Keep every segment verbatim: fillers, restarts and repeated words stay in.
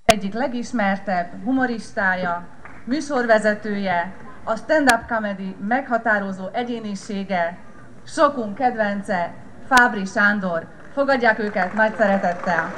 Egyik legismertebb humoristája, műsorvezetője, a stand-up comedy meghatározó egyénisége, sokunk kedvence, Fábry Sándor. Fogadják őket nagy szeretettel!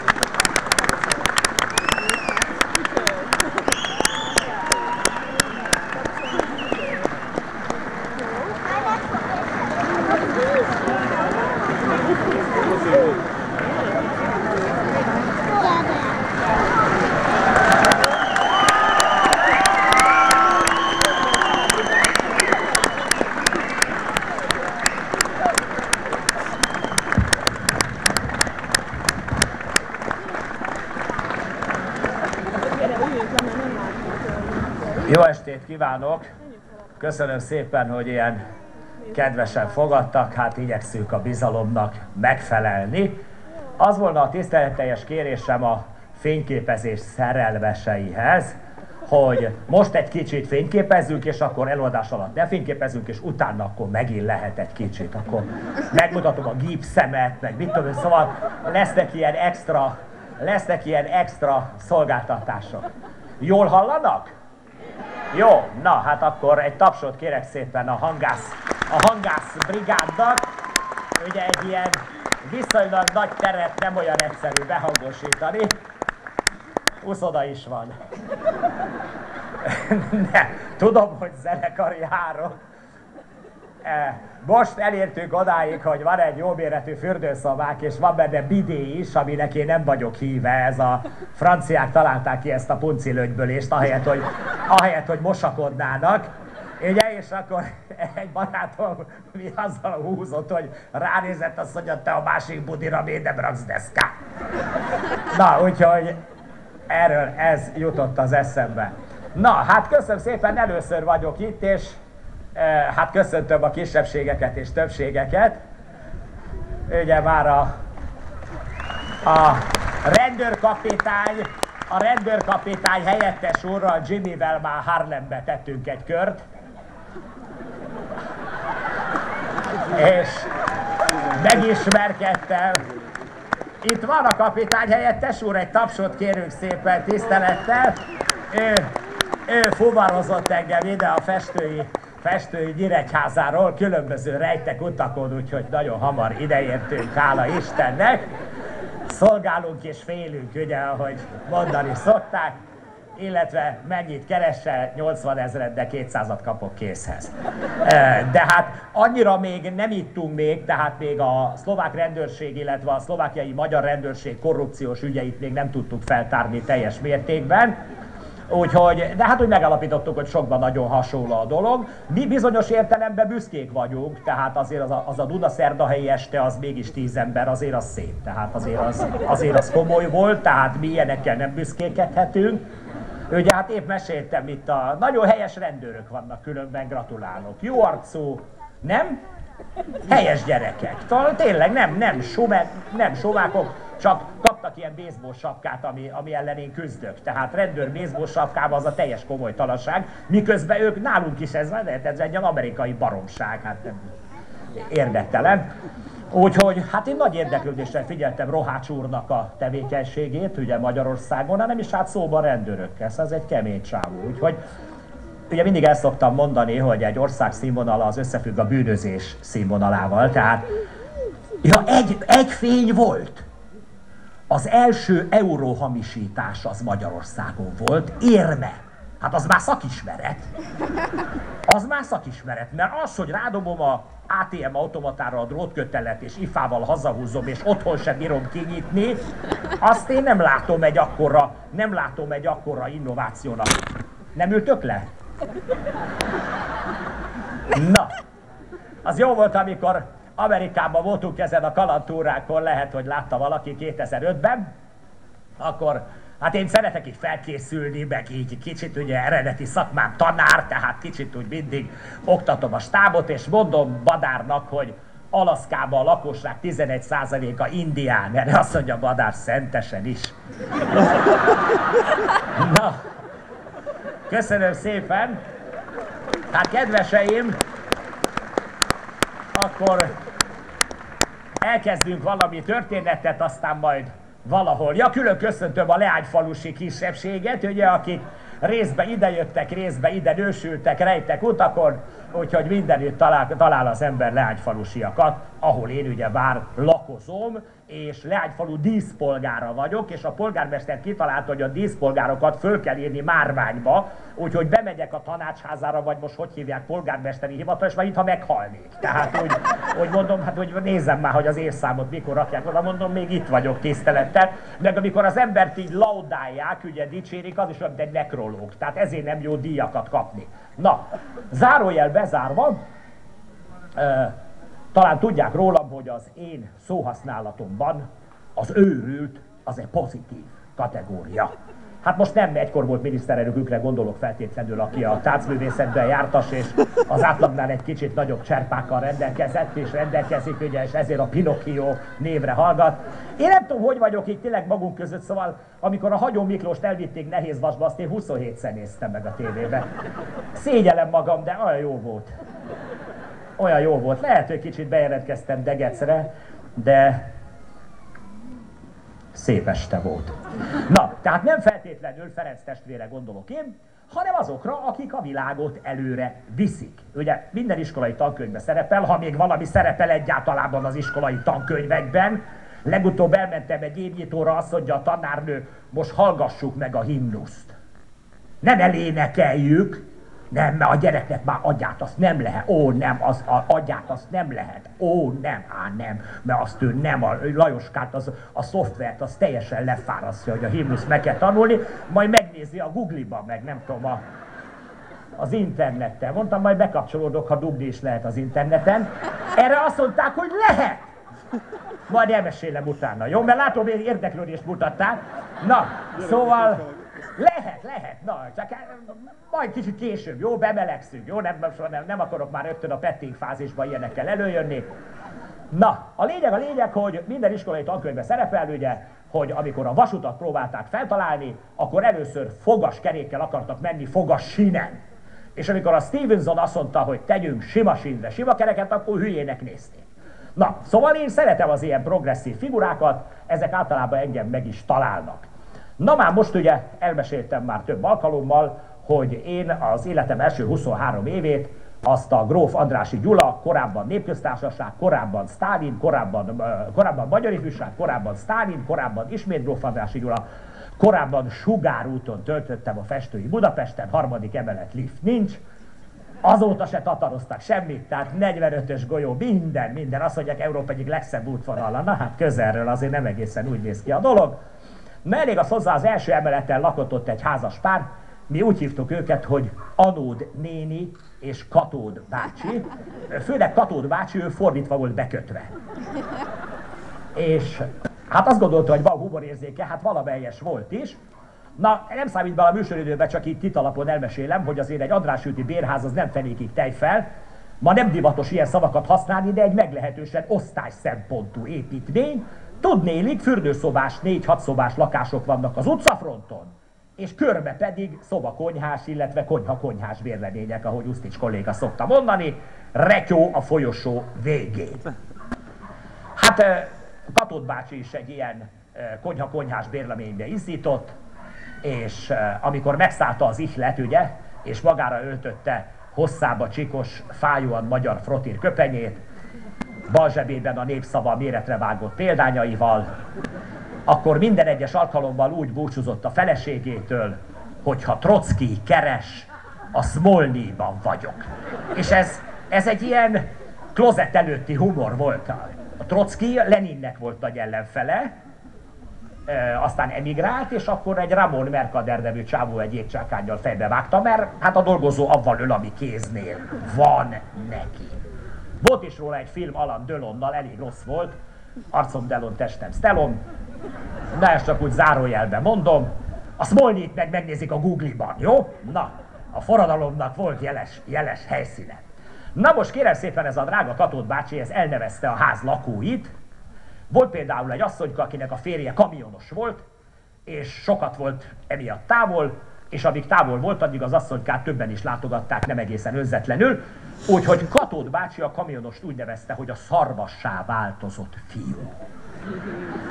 Jó estét kívánok! Köszönöm szépen, hogy ilyen kedvesen fogadtak, hát igyekszünk a bizalomnak megfelelni. Az volna a tiszteletteljes kérésem a fényképezés szerelmeseihez, hogy most egy kicsit fényképezzünk, és akkor előadás alatt ne fényképezzünk, és utána akkor megint lehet egy kicsit. Akkor megmutatom a gipszemet, meg mit tudom, szóval lesznek ilyen extra, lesznek ilyen extra szolgáltatások. Jól hallanak? Jó, na hát akkor egy tapsot kérek szépen a hangász, a hangász brigádnak. Ugye egy ilyen viszonylag nagy teret nem olyan egyszerű behangosítani. Uszoda is van. Ne, tudom, hogy zenekar járok. Most elértünk odáig, hogy van egy jó méretű fürdőszobák, és van benne bidé is, aminek én nem vagyok híve. Ez a franciák találták ki ezt a puncilögybölést, ahelyett, hogy, ahelyett, hogy mosakodnának. Ugye, és akkor egy barátom mi azzal húzott, hogy ránézett, azt mondja, te a másik budira miért nem raksz deszkát. Na, úgyhogy erről ez jutott az eszembe. Na, hát köszönöm szépen, először vagyok itt, és hát köszöntöm a kisebbségeket és többségeket. Ugye már a, a rendőrkapitány, a rendőrkapitány helyettes úrral, Jimmyvel már Harlembe tettünk egy kört. És megismerkedtem. Itt van a kapitány helyettes úr, egy tapsot kérünk szépen tisztelettel. Ő, ő fuvarozott engem ide a festői festői Nyíregyházáról, különböző rejtek utakon, úgyhogy nagyon hamar ideértünk, hála Istennek. Szolgálunk és félünk, ugye, ahogy mondani szokták, illetve mennyit keresel, nyolcvan ezret, de kétszázat kapok készhez. De hát annyira még nem ittunk még, tehát még a szlovák rendőrség, illetve a szlovákiai magyar rendőrség korrupciós ügyeit még nem tudtuk feltárni teljes mértékben. Úgyhogy, de hát úgy megállapítottuk, hogy sokban nagyon hasonló a dolog. Mi bizonyos értelemben büszkék vagyunk, tehát azért az a, az a Dunaszerdahelyi este az mégis tíz ember, azért az szép, tehát azért az, azért az komoly volt, tehát mi ilyenekkel nem büszkékedhetünk. Ugye hát épp meséltem itt, a nagyon helyes rendőrök vannak, különben gratulálok. Jó arcú, nem? Helyes gyerekek. Tényleg nem, nem, sovek, nem sovákok, csak kaptak ilyen baseball sapkát, ami, ami ellen én küzdök. Tehát rendőr baseball sapkában az a teljes komolytalanság, miközben ők nálunk is ez van, ez egy amerikai baromság, hát nem érdektelen. Úgyhogy hát én nagy érdeklődéssel figyeltem Rohács úrnak a tevékenységét, ugye Magyarországon, hanem is hát szóban rendőrökkel, ez egy kemény csávó. Úgyhogy ugye mindig el szoktam mondani, hogy egy ország színvonala az összefügg a bűnözés színvonalával, tehát ja, egy, egy fény volt. Az első euróhamisítás az Magyarországon volt, érme. Hát az már szakismeret. Az már szakismeret, mert az, hogy rádobom a á té em automatára a drótkötelet, és ifával hazahúzom, és otthon sem bírom kinyitni, azt én nem látom egy akkora, nem látom egy akkora innovációnak. Nem ültök le? Na, az jó volt, amikor Amerikában voltunk ezen a kalandtúrákon, lehet, hogy látta valaki kétezer-ötben, akkor hát én szeretek így felkészülni, meg így kicsit ugye eredeti szakmám tanár, tehát kicsit úgy mindig oktatom a stábot, és mondom Badárnak, hogy Alaszkában a lakosság tizenegy százaléka indián, erre azt mondja Badár szentesen is. Na, köszönöm szépen. Hát kedveseim, akkor elkezdünk valami történetet, aztán majd valahol. Ja, külön köszöntöm a leányfalusi kisebbséget, ugye, akik részben idejöttek, részben ide nősültek, rejtek utakon, úgyhogy mindenütt talál, talál az ember leányfalusiakat, ahol én ugye bár lakozom, és Leányfalu díszpolgára vagyok, és a polgármester kitalálta, hogy a díszpolgárokat föl kell írni márványba, úgyhogy bemegyek a tanácsházára, vagy most hogy hívják, polgármesteri hivatal, és már itt, ha meghalnék. Tehát úgy, úgy mondom, hát hogy nézzem már, hogy az évszámot mikor rakják oda, mondom, még itt vagyok tisztelettel. Meg amikor az embert így laudálják, ugye dicsérik, az is olyan, mint egy nekrológ. Tehát ezért nem jó díjakat kapni. Na, zárójel bezárva, uh, talán tudják rólam, hogy az én szóhasználatomban az őrült az egy pozitív kategória. Hát most nem egykor volt miniszterelnökünkre gondolok feltétlenül, aki a táncművészetben jártas, és az átlagnál egy kicsit nagyobb cserpákkal rendelkezett, és rendelkezik, ugye, és ezért a Pinocchio névre hallgat. Én nem tudom, hogy vagyok itt tényleg magunk között, szóval amikor a Hagyó Miklóst elvitték Nehézvasba, azt én huszonhétszer néztem meg a tévében. Szégyellem magam, de olyan jó volt. Olyan jó volt. Lehet, hogy kicsit bejelentkeztem Degecre, de szép este volt. Na, tehát nem feltétlenül Ferenc testvére gondolok én, hanem azokra, akik a világot előre viszik. Ugye minden iskolai tankönyvben szerepel, ha még valami szerepel egyáltalában az iskolai tankönyvekben. Legutóbb elmentem egy évnyitóra, azt mondja a tanárnő, most hallgassuk meg a himnuszt. Nem elénekeljük, nem, mert a gyereknek már agyát azt nem lehet. Ó, nem, az, a, agyát azt nem lehet. Ó, nem, á, nem, mert azt ő nem, a Lajoskát, az, a szoftvert, az teljesen lefárasztja, hogy a himnuszt meg kell tanulni, majd megnézi a Google-ba, meg nem tudom, a, az interneten. Mondtam, majd bekapcsolódok, ha dugni is lehet az interneten. Erre azt mondták, hogy lehet! Majd elmesélem utána, jó? Mert látom, hogy érdeklődést mutattál. Na, szóval... Lehet, lehet, na, csak majd kicsit később, jó, bemelegszünk, jó, nem, nem, nem akarok már rögtön a petting fázisba ilyenekkel előjönni. Na, a lényeg a lényeg, hogy minden iskolai tankönyvben szerepel, ugye, hogy amikor a vasutat próbálták feltalálni, akkor először fogaskerékkel akartak menni fogas sínen. És amikor a Stevenson azt mondta, hogy tegyünk sima sínre sima kereket, akkor hülyének nézték. Na, szóval én szeretem az ilyen progresszív figurákat, ezek általában engem meg is találnak. Na már most ugye elmeséltem már több alkalommal, hogy én az életem első huszonhárom évét azt a gróf Andrássy Gyula, korábban Népköztársaság, korábban Sztálin, korábban, korábban Magyar Ifjúság, korábban Sztálin, korábban ismét gróf Andrássy Gyula, korábban Sugárúton töltöttem a festői Budapesten, harmadik emelet lift nincs, azóta se tataroztak semmit, tehát negyvenötös golyó, minden, minden, azt mondják, Európa egyik legszebb útvonala, na hát közelről azért nem egészen úgy néz ki a dolog. Na elég az hozzá, az első emeleten lakott ott egy házas pár, mi úgy hívtuk őket, hogy Anód néni és Katód bácsi. Főleg Katód bácsi, ő fordítva volt bekötve. És hát azt gondolta, hogy van humorérzéke, hát valamelyes volt is. Na, nem számít be a műsoridőben, csak itt titalapon elmesélem, hogy azért egy András-úti bérház az nem fenékig tejfel. Ma nem divatos ilyen szavakat használni, de egy meglehetősen osztályszempontú építmény. Tudnélik, fürdőszobás, négy-hat szobás lakások vannak az utcafronton, és körbe pedig szobakonyhás, illetve konyha-konyhás bérlemények, ahogy Usztics kolléga szokta mondani, retyó a folyosó végén. Hát Katód bácsi is egy ilyen konyha-konyhás bérleménybe izzított, és amikor megszállta az ihlet, ugye, és magára öltötte hosszába csikos, fájóan magyar frotír köpenyét, bal zsebében a Népszava méretre vágott példányaival, akkor minden egyes alkalommal úgy búcsúzott a feleségétől, hogy ha Trocki keres, a Smolnyban vagyok. És ez, ez egy ilyen klozett előtti humor volt. A Trocki Leninnek volt nagy ellenfele, e, aztán emigrált, és akkor egy Ramon Mercader nevű csávó egy jégcsákánnyal fejbe vágta, mert hát a dolgozó avval öl, ami kéznél van neki. Volt is róla egy film Alain Delonnal, elég rossz volt, arcom Delon, testem Stellon, de ezt csak úgy zárójelben mondom, a Smolnyit meg megnézik a Google-ban, jó? Na, a forradalomnak volt jeles, jeles helyszíne. Na most kérem szépen, ez a drága Katód bácsi, ez elnevezte a ház lakóit. Volt például egy asszonyka, akinek a férje kamionos volt, és sokat volt emiatt távol, és amíg távol volt, addig az asszonykát többen is látogatták, nem egészen önzetlenül. Úgyhogy Katód bácsi a kamionost úgy nevezte, hogy a szarvassá változott fiú. Hát ez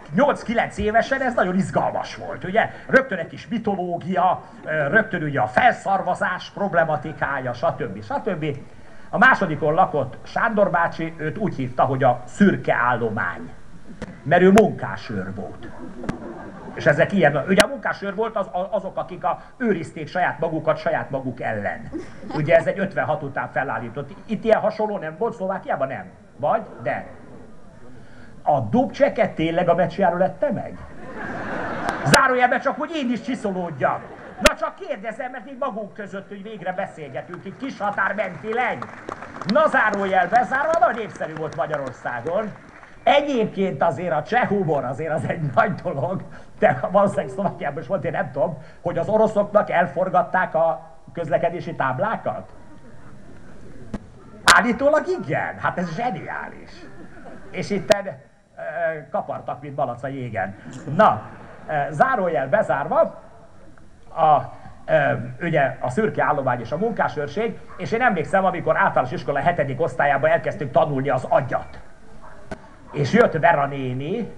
nyolc-kilenc évesen ez nagyon izgalmas volt, ugye? Rögtön egy kis mitológia, rögtön ugye a felszarvazás problematikája, stb. stb. A másodikon lakott Sándor bácsi, őt úgy hívta, hogy a szürke állomány, mert ő munkásőr volt. És ezek ilyen, ugye a munkásőr volt az, azok, akik a, őrizték saját magukat saját maguk ellen. Ugye ez egy ötvenhat után felállított. Itt ilyen hasonló nem volt, Szlovákiában nem. Vagy? De. A Dubčeket tényleg a meccsjáról lette meg? Zárójelben csak, hogy én is csiszolódjam. Na csak kérdezem, mert így magunk között, hogy végre beszélgetünk, így kis határ mentileg. Na zárójel bezárva, nagyon népszerű volt Magyarországon. Egyébként azért a cseh humor azért az egy nagy dolog, de valószínűleg Szlovákiában is volt, én nem tudom, hogy az oroszoknak elforgatták a közlekedési táblákat? Állítólag igen, hát ez zseniális. És itten e, kapartak, mint malac a jégen. Na, e, zárójel bezárva, a, e, ugye a szürke állomány és a munkásőrség, és én emlékszem, amikor általános iskola hetedik osztályában elkezdtük tanulni az agyat. És jött Vera néni,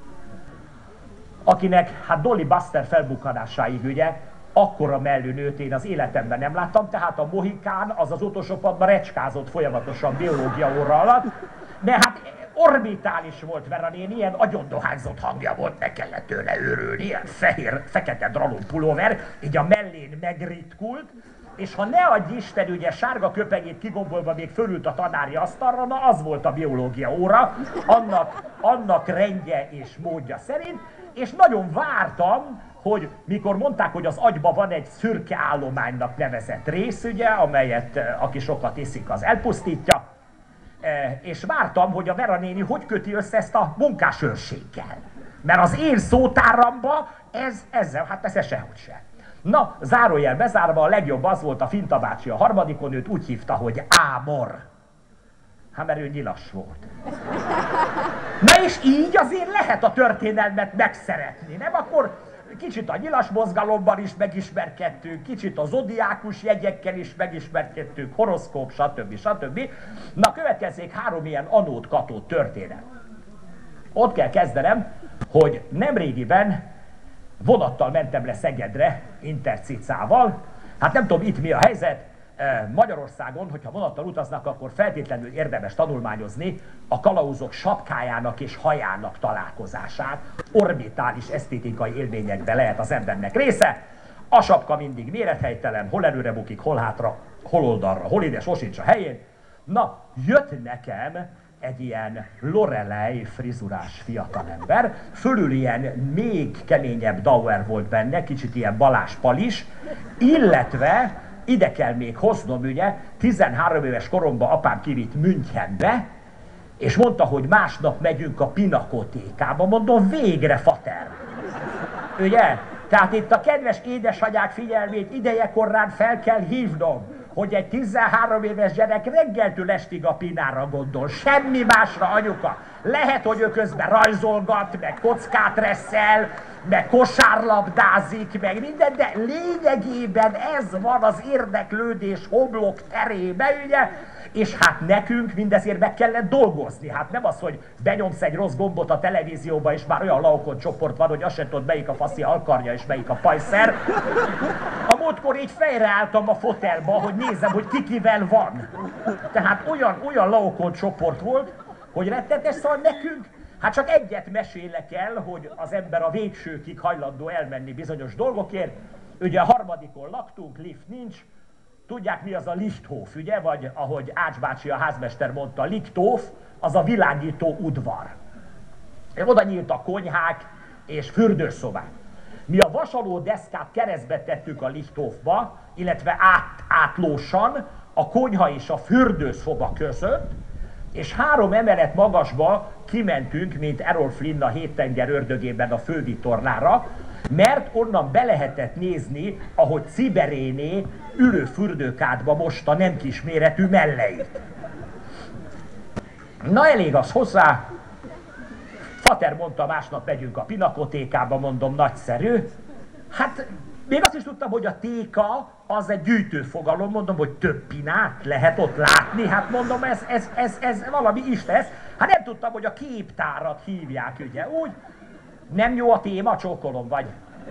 akinek hát Dolly Buster felbukkanásáig ugye akkora mellőnőt én az életemben nem láttam, tehát a mohikán az az utolsó padban recskázott folyamatosan biológia óra alatt, de hát orbitális volt Vera néni, ilyen agyondohányzott hangja volt, ne kellett tőle őrülni, ilyen fehér, fekete dralon pulóver, így a mellén megritkult, és ha ne adj Isten, ugye sárga köpenyét kigombolva még fölült a tanári asztalra, na az volt a biológia óra, annak, annak rendje és módja szerint, és nagyon vártam, hogy mikor mondták, hogy az agyban van egy szürke állománynak nevezett rész, ugye, amelyet aki sokat iszik, az elpusztítja, és vártam, hogy a Vera néni hogy köti össze ezt a munkásőrséggel. Mert az én szótáramba ez ezzel, hát ez sehogy se. Na, zárójel bezárva, a legjobb az volt a Finta bácsi a harmadikon, őt úgy hívta, hogy Ámor. Hát mert ő nyilas volt. Na és így azért lehet a történelmet megszeretni, nem? Akkor kicsit a nyilas mozgalomban is megismerkedtünk, kicsit a zodiákus jegyekkel is megismerkedtünk, horoszkóp, stb. stb. Na, következzék három ilyen anót-katót történet. Ott kell kezdenem, hogy nemrégiben vonattal mentem le Szegedre, intercicával. Hát nem tudom itt mi a helyzet, Magyarországon, hogyha vonattal utaznak, akkor feltétlenül érdemes tanulmányozni a kalauzok sapkájának és hajának találkozását. Orbitális esztétikai élményekben lehet az embernek része. A sapka mindig mérethelytelen, hol előre bukik, hol hátra, hol oldalra, hol ide, sosincs a helyén. Na, jött nekem egy ilyen Lorelei frizurás fiatalember, fölül ilyen még keményebb Dauer volt benne, kicsit ilyen Balázs Palis, illetve ide kell még hoznom, ugye, tizenhárom éves koromban apám kivitt Münchenbe, és mondta, hogy másnap megyünk a Pinakotékába, mondom, végre fater. Ugye? Tehát itt a kedves édesanyák figyelmét idejekorrán fel kell hívnom, hogy egy tizenhárom éves gyerek reggeltől estig a Pinára gondol, semmi másra, anyuka. Lehet, hogy ő közben rajzolgat, meg kockát reszel, meg kosárlabdázik, meg minden, de lényegében ez van az érdeklődés homlok terébe, ugye? És hát nekünk mindezért meg kellett dolgozni. Hát nem az, hogy benyomsz egy rossz gombot a televízióba, és már olyan laukon csoport van, hogy azt sem tudod, melyik a faszi alkarja és melyik a pajszer. A múltkor így fejreálltam a fotelba, hogy nézem, hogy ki kivel van. Tehát olyan, olyan laukon csoport volt, hogy rettetes, szóval nekünk, hát csak egyet mesélek el, hogy az ember a végsőkig hajlandó elmenni bizonyos dolgokért. Ugye a harmadikon laktunk, lift nincs. Tudják, mi az a Lichthof, ugye? Vagy ahogy Ács bácsi, a házmester mondta, Lichthof, az a világító udvar. Oda nyíltak konyhák és fürdőszobák. Mi a vasaló deszkát keresztbe tettük a Lichthofba, illetve át, átlósan a konyha és a fürdőszoba között, és három emelet magasba kimentünk, mint Errol Flynn a Héttenger ördögében a fővitornára, mert onnan be lehetett nézni, ahogy Ciberéné ülő fürdőkádba mosta nem kisméretű melleit. Na elég az hozzá. Fater mondta, másnap megyünk a Pinakotékába, mondom, nagyszerű. Hát még azt is tudtam, hogy a téka az egy gyűjtőfogalom, mondom, hogy több pinát lehet ott látni, hát mondom, ez, ez, ez, ez valami is lesz. Hát nem tudtam, hogy a képtárat hívják, ugye, úgy. Nem jó a téma, csókolom, vagy?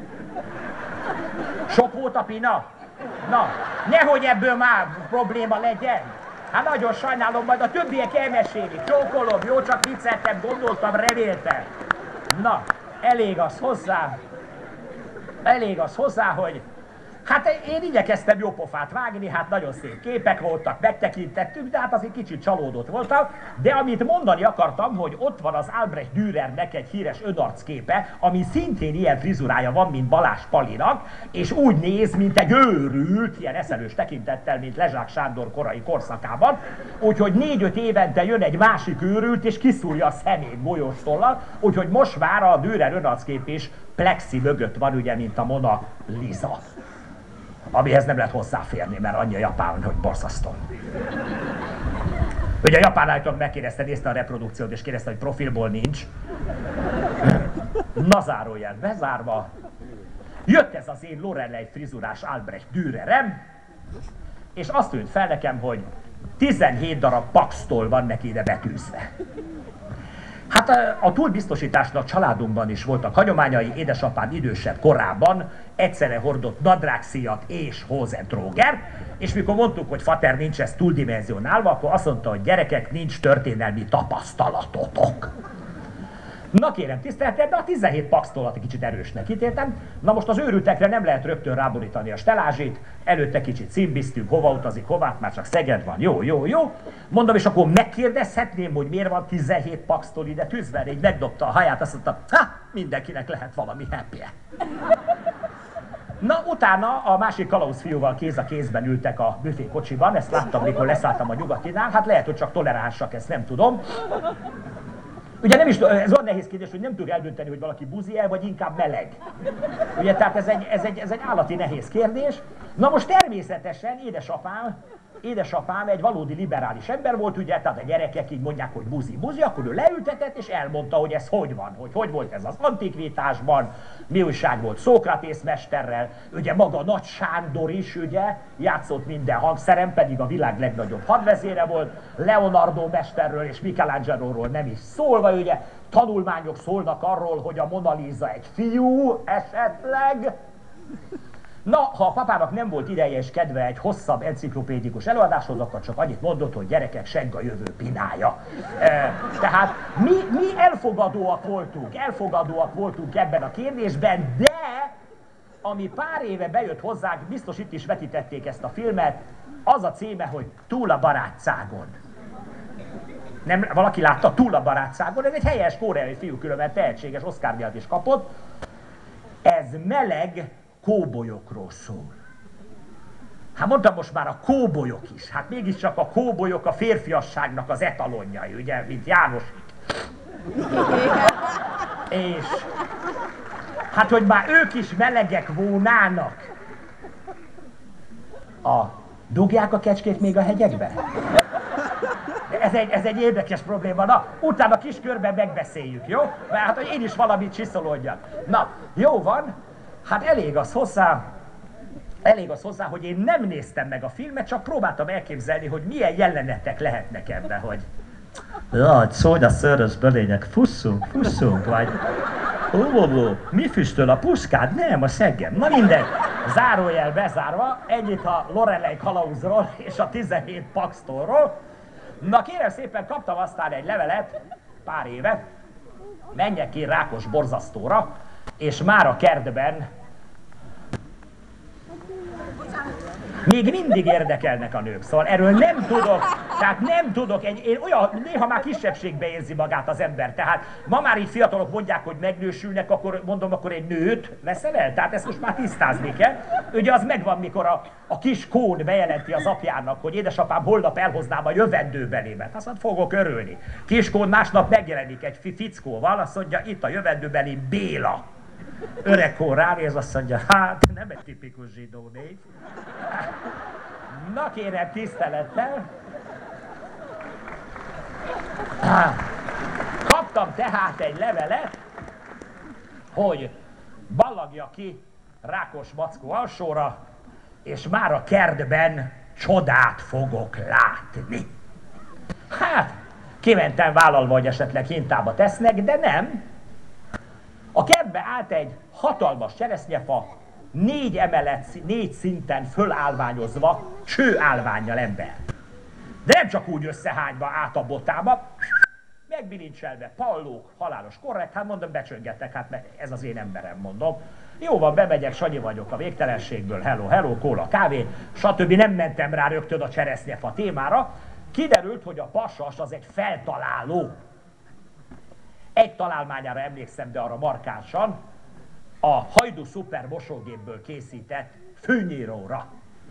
Sok volt a pina? Na, nehogy ebből már probléma legyen. Hát nagyon sajnálom, majd a többiek elmesélik. Csókolom, jó, csak vicceltem, gondoltam, reméltem. Na, elég az hozzá, elég az hozzá, hogy hát én igyekeztem jó pofát vágni, hát nagyon szép képek voltak, megtekintettük, de hát azért kicsit csalódott voltam. De amit mondani akartam, hogy ott van az Albrecht Dürernek egy híres önarcképe, ami szintén ilyen frizurája van, mint Balázs Palinak, és úgy néz, mint egy őrült, ilyen eszelős tekintettel, mint Lezsák Sándor korai korszakában. Úgyhogy négy-öt évente jön egy másik őrült, és kiszúrja a szemét golyóstollal, úgyhogy most már a Dürer önarckép is plexi mögött van, ugye, mint a Mona Lisa. Amihez nem lehet hozzáférni, mert annyi a japán, hogy borzasztó. Ugye a japán állítólag megkérdezte, nézte a reprodukciót, és kérdezte, hogy profilból nincs. Na zárójel, bezárva. Jött ez az én Lorelei frizurás Albrecht Dürerem, és azt tűnt fel nekem, hogy tizenhét darab paxtól van neki ide betűzve. Hát a, a túlbiztosításnak családunkban is voltak hagyományai, édesapám idősebb korában egyszerre hordott nadrágszíjat és Hosentróger, és mikor mondtuk, hogy fater nincs ez túldimenzionálva, akkor azt mondta, hogy gyerekek, nincs történelmi tapasztalatotok. Na kérem tiszteltem, de a tizenhét paxtolat egy kicsit erősnek ítéltem. Na most az őrültekre nem lehet rögtön ráborítani a stelázsit, előtte kicsit címbiztünk, hova utazik, hová, már csak Szeged van, jó, jó, jó. Mondom, és akkor megkérdezhetném, hogy miért van tizenhét paxtól ide tűzve, így megdobta a haját, azt mondta, ha, mindenkinek lehet valami happy-e. Na, utána a másik kalauz fiúval kéz a kézben ültek a büfékocsiban, ezt láttam, mikor leszálltam a Nyugatinál, hát lehet, hogy csak toleránsak, ezt nem tudom. Ugye nem is, ez olyan nehéz kérdés, hogy nem tudjuk eldönteni, hogy valaki buzi-e, vagy inkább meleg. Ugye, tehát ez egy, ez, egy, ez egy állati nehéz kérdés. Na most természetesen édesapám, édesapám egy valódi liberális ember volt, ugye, tehát a gyerekek így mondják, hogy buzi, buzi, akkor ő leültetett, és elmondta, hogy ez hogy van, hogy hogy volt ez az antikvitásban, mi újság volt Szókratész mesterrel, ugye maga Nagy Sándor is, ugye, játszott minden hangszeren, pedig a világ legnagyobb hadvezére volt, Leonardo mesterről és Michelangelóról nem is szólva, ugye, tanulmányok szólnak arról, hogy a Mona Lisa egy fiú esetleg. Na, ha a papának nem volt ideje és kedve egy hosszabb enciklopédikus előadáshoz, akkor csak annyit mondott, hogy gyerekek, segg a jövő pinája. E, tehát mi, mi elfogadóak voltunk, elfogadóak voltunk ebben a kérdésben, de ami pár éve bejött hozzánk, biztos itt is vetítették ezt a filmet, az a címe, hogy Túl a barátságon. Nem, valaki látta? Túl a barátságon? Ez egy helyes koreai fiú, különben tehetséges, Oscar-díjat is kapott. Ez meleg kóbolyokról szól. Hát mondtam most már a kóbolyok is, hát mégiscsak a kóbolyok a férfiasságnak az etalonjai, ugye, mint János. És hát, hogy már ők is melegek volnának. A dugják a kecskét még a hegyekbe? Ez egy, ez egy érdekes probléma. Na, utána kis körben megbeszéljük, jó? Mert hát, hogy én is valamit csiszolódjak. Na, jó van. Hát elég az hozzá, elég az hozzá, hogy én nem néztem meg a filmet, csak próbáltam elképzelni, hogy milyen jelenetek lehetnek ebben, hogy jaj, szólj a szörös bölények, fusszunk, fusszunk, vagy ó, ó, ó, mi füstöl a puskád? Nem, a seggem. Na mindegy, zárójel bezárva, ennyit a Lorelei kalauzról és a tizenhét paxtolról. Na kérem szépen, kaptam aztán egy levelet, pár éve, menjek ki Rákos borzasztóra, és már a kertben még mindig érdekelnek a nők, szóval erről nem tudok, tehát nem tudok, egy, én olyan, néha már kisebbségbe érzi magát az ember, tehát ma már így fiatalok mondják, hogy megnősülnek, akkor mondom, akkor egy nőt veszel el, tehát ezt most már tisztázni kell. Ugye az megvan, mikor a, a kis kón bejelenti az apjának, hogy édesapám holnap elhoznám a jövendőbelémet, azt mondja, fogok örülni. Kiskón másnap megjelenik egy fickóval, azt mondja, itt a jövendőbeli Béla. Öregkor ránéz, azt mondja, hát nem egy tipikus zsidó név. Na kérem, tisztelettel. Kaptam tehát egy levelet, hogy ballagja ki Rákos Mackó alsóra, és már a kertben csodát fogok látni. Hát, kimentem vállalva, hogy esetleg hintába tesznek, de nem. A kertbe állt egy hatalmas cseresznyefa, négy emelet, négy szinten fölállványozva, csőállvánnyal ember. De nem csak úgy összehányva át a botába, megbilincselve, pallók, halálos korrekt, hát mondom, becsöngettek, hát ez az én emberem, mondom. Jó van, bemegyek, Sanyi vagyok a végtelenségből, hello, hello, kóla, kávé, stb. Nem mentem rá rögtön a cseresznyefa témára. Kiderült, hogy a pasas az egy feltaláló. Egy találmányára emlékszem, de arra markánsan, a Hajdú szuper mosógépből készített fűnyíróra.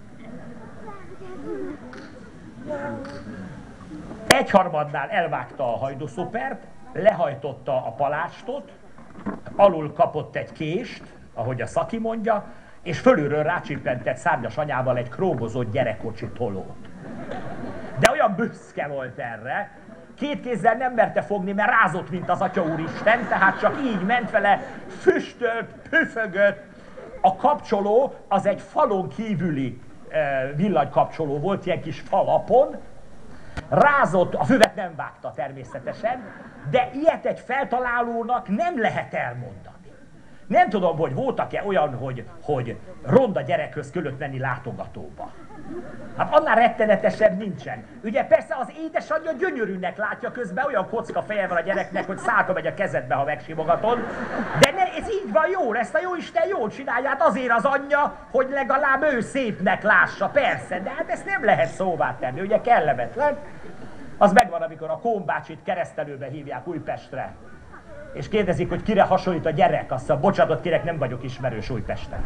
Egyharmadnál elvágta a Hajdú szupert, lehajtotta a palácstot, alul kapott egy kést, ahogy a szaki mondja, és fölülről rácsippentett szárnyas anyával egy krómozott gyerekkocsi tolót. De olyan büszke volt erre, két kézzel nem merte fogni, mert rázott, mint az Atya Úristen, tehát csak így ment vele, füstölt, püfögött. A kapcsoló az egy falon kívüli e, villanykapcsoló volt, ilyen kis falapon. Rázott, a füvet nem vágta természetesen, de ilyet egy feltalálónak nem lehet elmondani. Nem tudom, hogy voltak-e olyan, hogy, hogy ronda gyerekhöz kellett menni látogatóba. Hát annál rettenetesebb nincsen. Ugye persze az édesanyja gyönyörűnek látja, közben olyan kocka feje van a gyereknek, hogy szálka megy a kezedbe, ha megsimogatod. De ne, ez így van jól, ezt a jóisten jól csinálja, hát azért az anyja, hogy legalább ő szépnek lássa, persze, de hát ezt nem lehet szóvá tenni, ugye kellemetlen. Az megvan, amikor a Kohn bácsit keresztelőbe hívják Újpestre. És kérdezik, hogy kire hasonlít a gyerek, azt mondja, bocsánat, kérek, nem vagyok ismerős Újpesten.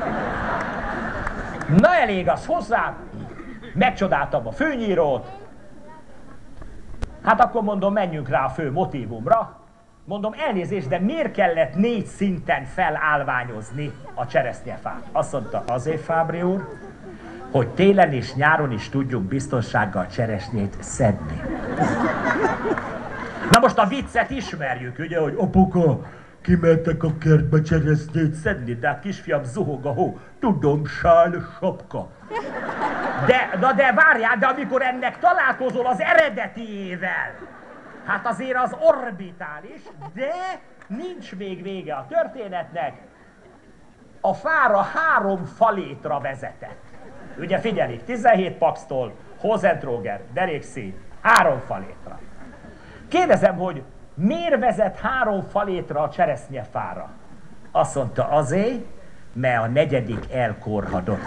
Na elég az hozzá, megcsodáltam a fűnyírót, hát akkor mondom, menjünk rá a fő motívumra. Mondom, elnézést, de miért kellett négy szinten felállványozni a cseresznyefát? Azt mondta, azért, Fábri úr, hogy télen és nyáron is tudjuk biztonsággal cseresznyét szedni. Na most a viccet ismerjük, ugye, hogy apuka, kimentek a kertbe cseresznyét szedni, de hát kisfiam, zuhog a hó, tudom, sál, sapka. De, na de várjál, de amikor ennek találkozol az eredetiével, hát azért az orbitális, de nincs még vége a történetnek. A fára három falétra vezetett. Ugye figyelik, tizenhét paxtól, Hosentróger, derékszín, három falétra. Kérdezem, hogy miért vezet három falétra a cseresznyefára? Azt mondta, azért, mert a negyedik elkorhadott.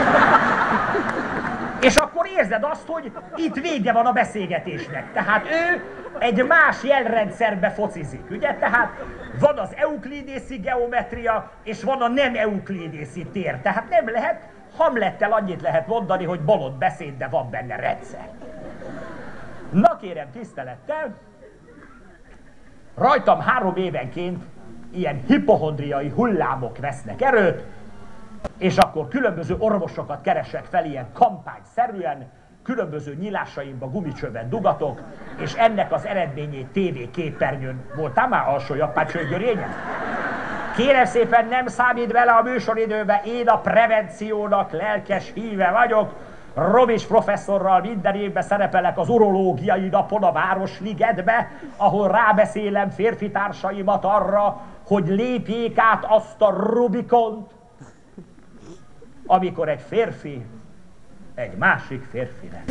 És akkor érzed azt, hogy itt vége van a beszélgetésnek. Tehát ő egy más jelrendszerbe focizik, ugye? Tehát van az euklidészi geometria, és van a nem euklidészi tér. Tehát nem lehet, Hamlettel annyit lehet mondani, hogy bolond beszéd, de van benne rendszer. Na kérem, tisztelettel, rajtam három évenként ilyen hipohondriai hullámok vesznek erőt, és akkor különböző orvosokat keresek fel ilyen kampányszerűen, különböző nyilásaimba gumicsőben dugatok, és ennek az eredményét tévéképernyőn. Voltál már alsó japán csőgörényen? Kérem szépen, nem számít bele a műsoridőbe, én a prevenciónak lelkes híve vagyok. Robis professzorral minden évben szerepelek az urológiai napon a Városligetbe, ahol rábeszélem férfi társaimat arra, hogy lépjék át azt a Rubikont, amikor egy férfi egy másik férfinek.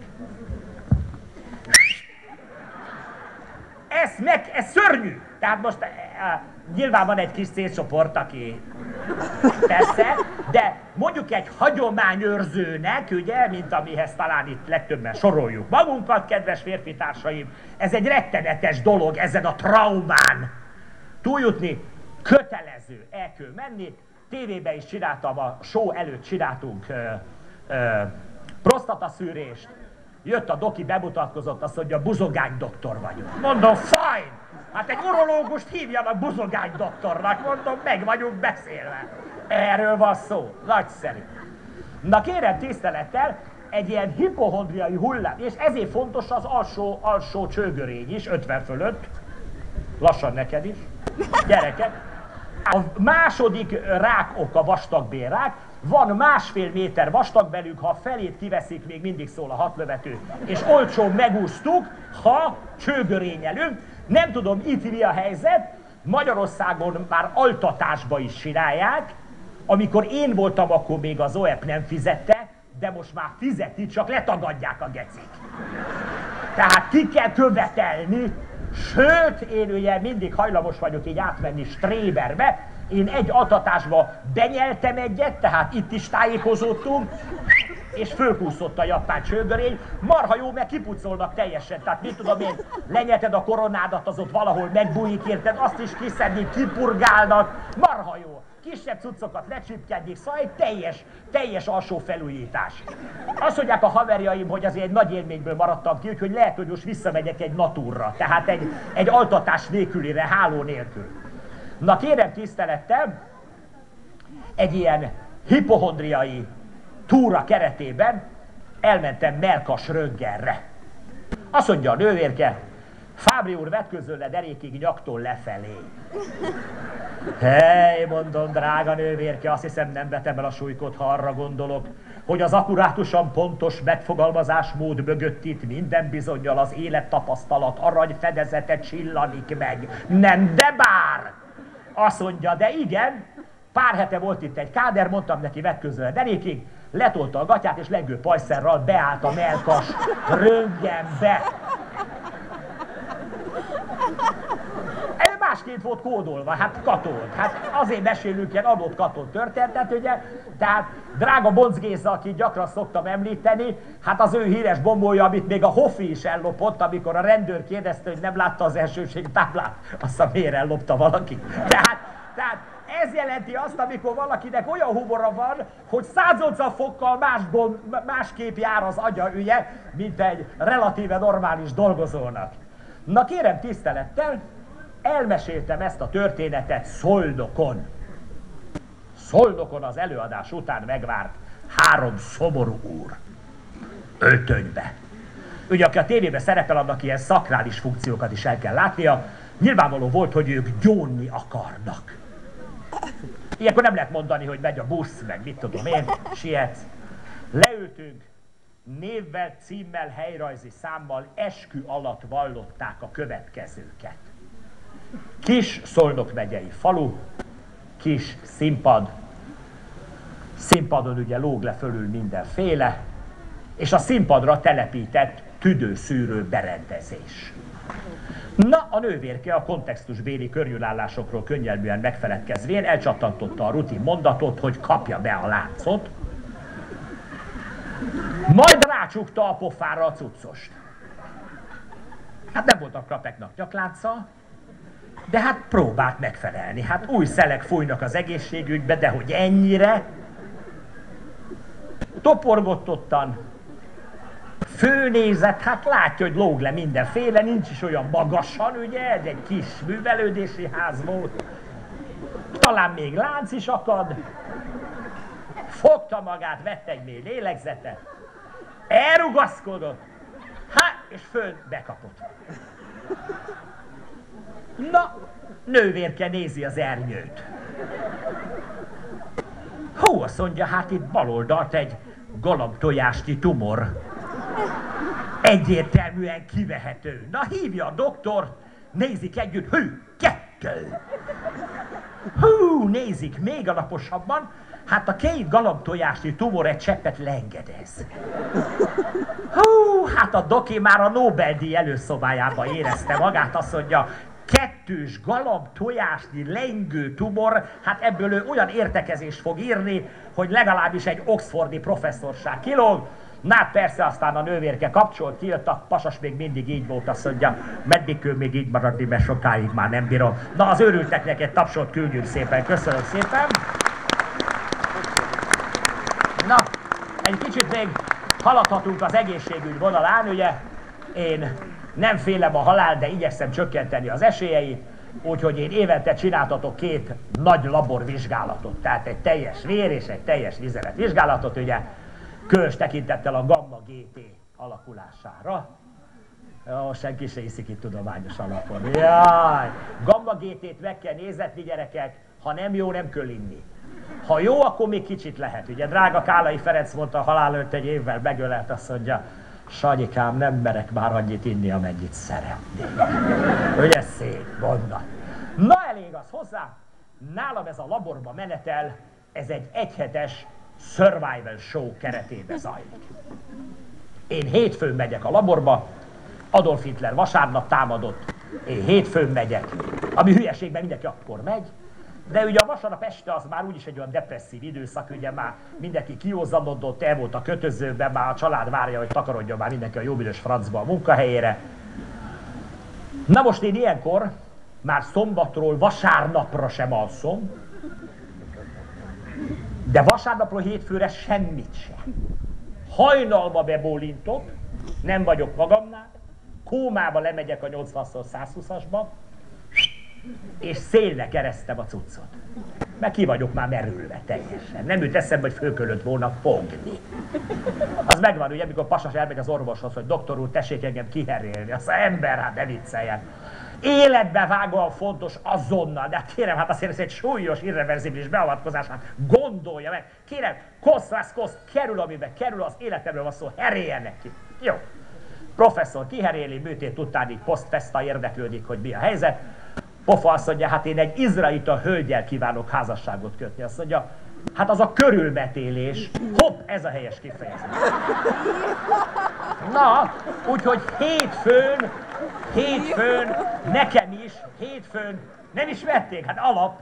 Ez meg, ez szörnyű! Tehát most eh, nyilván van egy kis célcsoport, aki persze, de mondjuk egy hagyományőrzőnek, ugye, mint amihez talán itt legtöbben soroljuk magunkat, kedves férfi társaim, ez egy rettenetes dolog ezen a traumán túljutni, kötelező, el kell menni. Tévében is csináltam, a show előtt csináltunk ö, ö, prostataszűrést, jött a doki, bemutatkozott, azt mondja, buzogány doktor vagyok. Mondom, fine! Hát egy urológust hívjanak buzogány doktornak, mondom, meg vagyunk beszélve. Erről van szó, nagyszerű. Na kérem tisztelettel, egy ilyen hipohondriai hullám, és ezért fontos az alsó, alsó csőgörény is, ötven fölött, lassan neked is, gyerekek. A második rák oka vastagbélrák, van másfél méter vastagbelünk, ha a felét kiveszik, még mindig szól a hatlövető, és olcsón megúsztuk, ha csőgörény előtt. Nem tudom, itt mi a helyzet, Magyarországon már altatásba is csinálják. Amikor én voltam, akkor még az o e pé nem fizette, de most már fizeti, csak letagadják a gecik. Tehát ki kell követelni, sőt, én ugye mindig hajlamos vagyok így átmenni Stréberbe, én egy altatásba benyeltem egyet, tehát itt is tájékozódtunk, és fölkúszott a japán csőgörény, marha jó, mert kipucolnak teljesen, tehát mit tudom én, lenyelted a koronádat, az ott valahol megbújik, érted, azt is kiszedni, kipurgálnak, marha jó. Kisebb cuccokat lecsipkedjék, szóval egy teljes, teljes alsó felújítás. Azt mondják a haverjaim, hogy azért egy nagy élményből maradtam ki, úgyhogy lehet, hogy most visszamegyek egy naturra, tehát egy, egy altatás nélkülire, háló nélkül. Na kérem tisztelettel, egy ilyen hipohondriai túra keretében elmentem mellkas röntgenre. Azt mondja a nővérke, Fábri úr, vetkőzzön le derékig nyaktól lefelé. Hely, mondom, drága nővérke, azt hiszem nem vetem el a súlykot, ha arra gondolok, hogy az akkurátusan pontos megfogalmazásmód mögött itt minden bizonnyal az élettapasztalat arany fedezete csillanik meg. Nem, de bár! Azt mondja, de igen, pár hete volt itt egy káder, mondtam neki, vetkőzzön le derékig, letolta a gatyát és lengő pajszerral beállt a mellkas röntgenbe. Ő másként volt kódolva, hát katolt. Hát azért mesélünk ilyen adott katolt történetet, ugye? Tehát drága Bonc Géza, akit gyakran szoktam említeni, hát az ő híres bombója, amit még a Hoffi is ellopott, amikor a rendőr kérdezte, hogy nem látta az elsőség táblát, azt a miért ellopta valaki. Tehát, tehát ez jelenti azt, amikor valakinek olyan humora van, hogy száznyolcvan fokkal más gond, másképp jár az agya, ugye, mint egy relatíve normális dolgozónak. Na kérem tisztelettel, elmeséltem ezt a történetet Szolnokon. Szolnokon az előadás után megvárt három szomorú úr. Öltönybe. Ugye, aki a tévében szerepel, annak ilyen szakrális funkciókat is el kell látnia, nyilvánvaló volt, hogy ők gyónni akarnak. Ilyenkor nem lehet mondani, hogy megy a busz, meg mit tudom én, sietsz. Leültünk, névvel, címmel, helyrajzi számmal eskü alatt vallották a következőket. Kis Szolnok megyei falu, kis színpad, színpadon ugye lóg le fölül mindenféle, és a színpadra telepített tüdőszűrő berendezés. Na, a nővérke a kontextusbéli körülállásokról könnyelműen megfeledkezvén elcsattantotta a rutin mondatot, hogy kapja be a láncot, majd rácsukta a pofára a cuccost. Hát nem voltak krapeknak nyaklánca, de hát próbált megfelelni. Hát új szelek fújnak az egészségügybe, de hogy ennyire? Toporgott ottan, főnézett, hát látja, hogy lóg le mindenféle, nincs is olyan magasan, ugye, ez egy kis művelődési ház volt. Talán még lánc is akad. Fogta magát, vett egy mély lélegzetet, elrugaszkodott, hát, és föl bekapott. Na, nővérke nézi az ernyőt. Hú, azt mondja, hát itt bal oldalt egy galambtojásnyi tumor. Egyértelműen kivehető. Na, hívja a doktort, nézik együtt, hű, kettő. Hú, nézik még alaposabban, hát a két galambtojásnyi tumor egy cseppet leengedez. Hú, hát a doki már a Nobel-díj előszobájába érezte magát, azt mondja, kettős galambtojásnyi lengő tumor, hát ebből ő olyan értekezést fog írni, hogy legalábbis egy oxfordi professzorság kilóg. Na persze, aztán a nővérke kapcsolt, kijött, a pasas még mindig így volt, azt mondja, meddig kell még így maradni, mert sokáig már nem bírom. Na, az őrülteknek egy tapsot küldjünk szépen, köszönöm szépen. Na, egy kicsit még haladhatunk az egészségügy vonalán, ugye én nem félem a halál, de igyekszem csökkenteni az esélyeit, úgyhogy én évente csináltatok két nagy laborvizsgálatot, tehát egy teljes vér és egy teljes vizelet vizsgálatot, ugye, különös tekintettel a gamma gé té alakulására. Ó, senki se hiszik itt tudományos alapon. Jaj! Gamma gé tét meg kell nézetni, gyerekek, ha nem jó, nem kell inni. Ha jó, akkor még kicsit lehet. Ugye drága Kálai Ferenc mondta a halál előtt egy évvel, megölelt, azt mondja, Sanyikám, nem merek már annyit inni, amennyit szeretnék. Ugye szép mondat. Na elég. nálam ez a laborba menetel, ez egy egyhetes survival show keretében zajlik. Én hétfőn megyek a laborba, Adolf Hitler vasárnap támadott, én hétfőn megyek, ami hülyeségben mindenki akkor megy, de ugye a vasárnap este az már úgyis egy olyan depresszív időszak, ugye már mindenki kiózanodott, el volt a kötözőben, már a család várja, hogy takarodjon már mindenki a jóbüdös francba a munkahelyére. Na most én ilyenkor már szombatról vasárnapra sem alszom, de vasárnapról hétfőre semmit sem. Hajnalba bebólintok, nem vagyok magamnál, kómába lemegyek a nyolcvan százhúszasba, és szélre keresztem a cuccot. Mert ki vagyok már merülve teljesen. Nem jut eszembe, hogy fölkölött volna fogni. Az megvan, ugye, amikor pasas elmegy az orvoshoz, hogy doktor úr, tessék engem kiherélni. Az ember, hát ne vicceljen. Életbe vágóan fontos azonnal, de hát kérem, hát azért ez egy súlyos, irreverzibilis beavatkozás, hát gondolja meg. Kérem, kosz lesz kosz, kerül amiben kerül, az életemről van szó, heréljen neki. Jó. Professzor kiheréli, műtét után így post-festa érdeklődik, hogy mi a helyzet. Pofa azt mondja, hát én egy izraelita hölgyel kívánok házasságot kötni. Azt mondja, hát az a körülmetélés. Hopp, ez a helyes kifejezés. Na, úgyhogy hétfőn, hétfőn, nekem is, hétfőn, nem is vették, hát alap.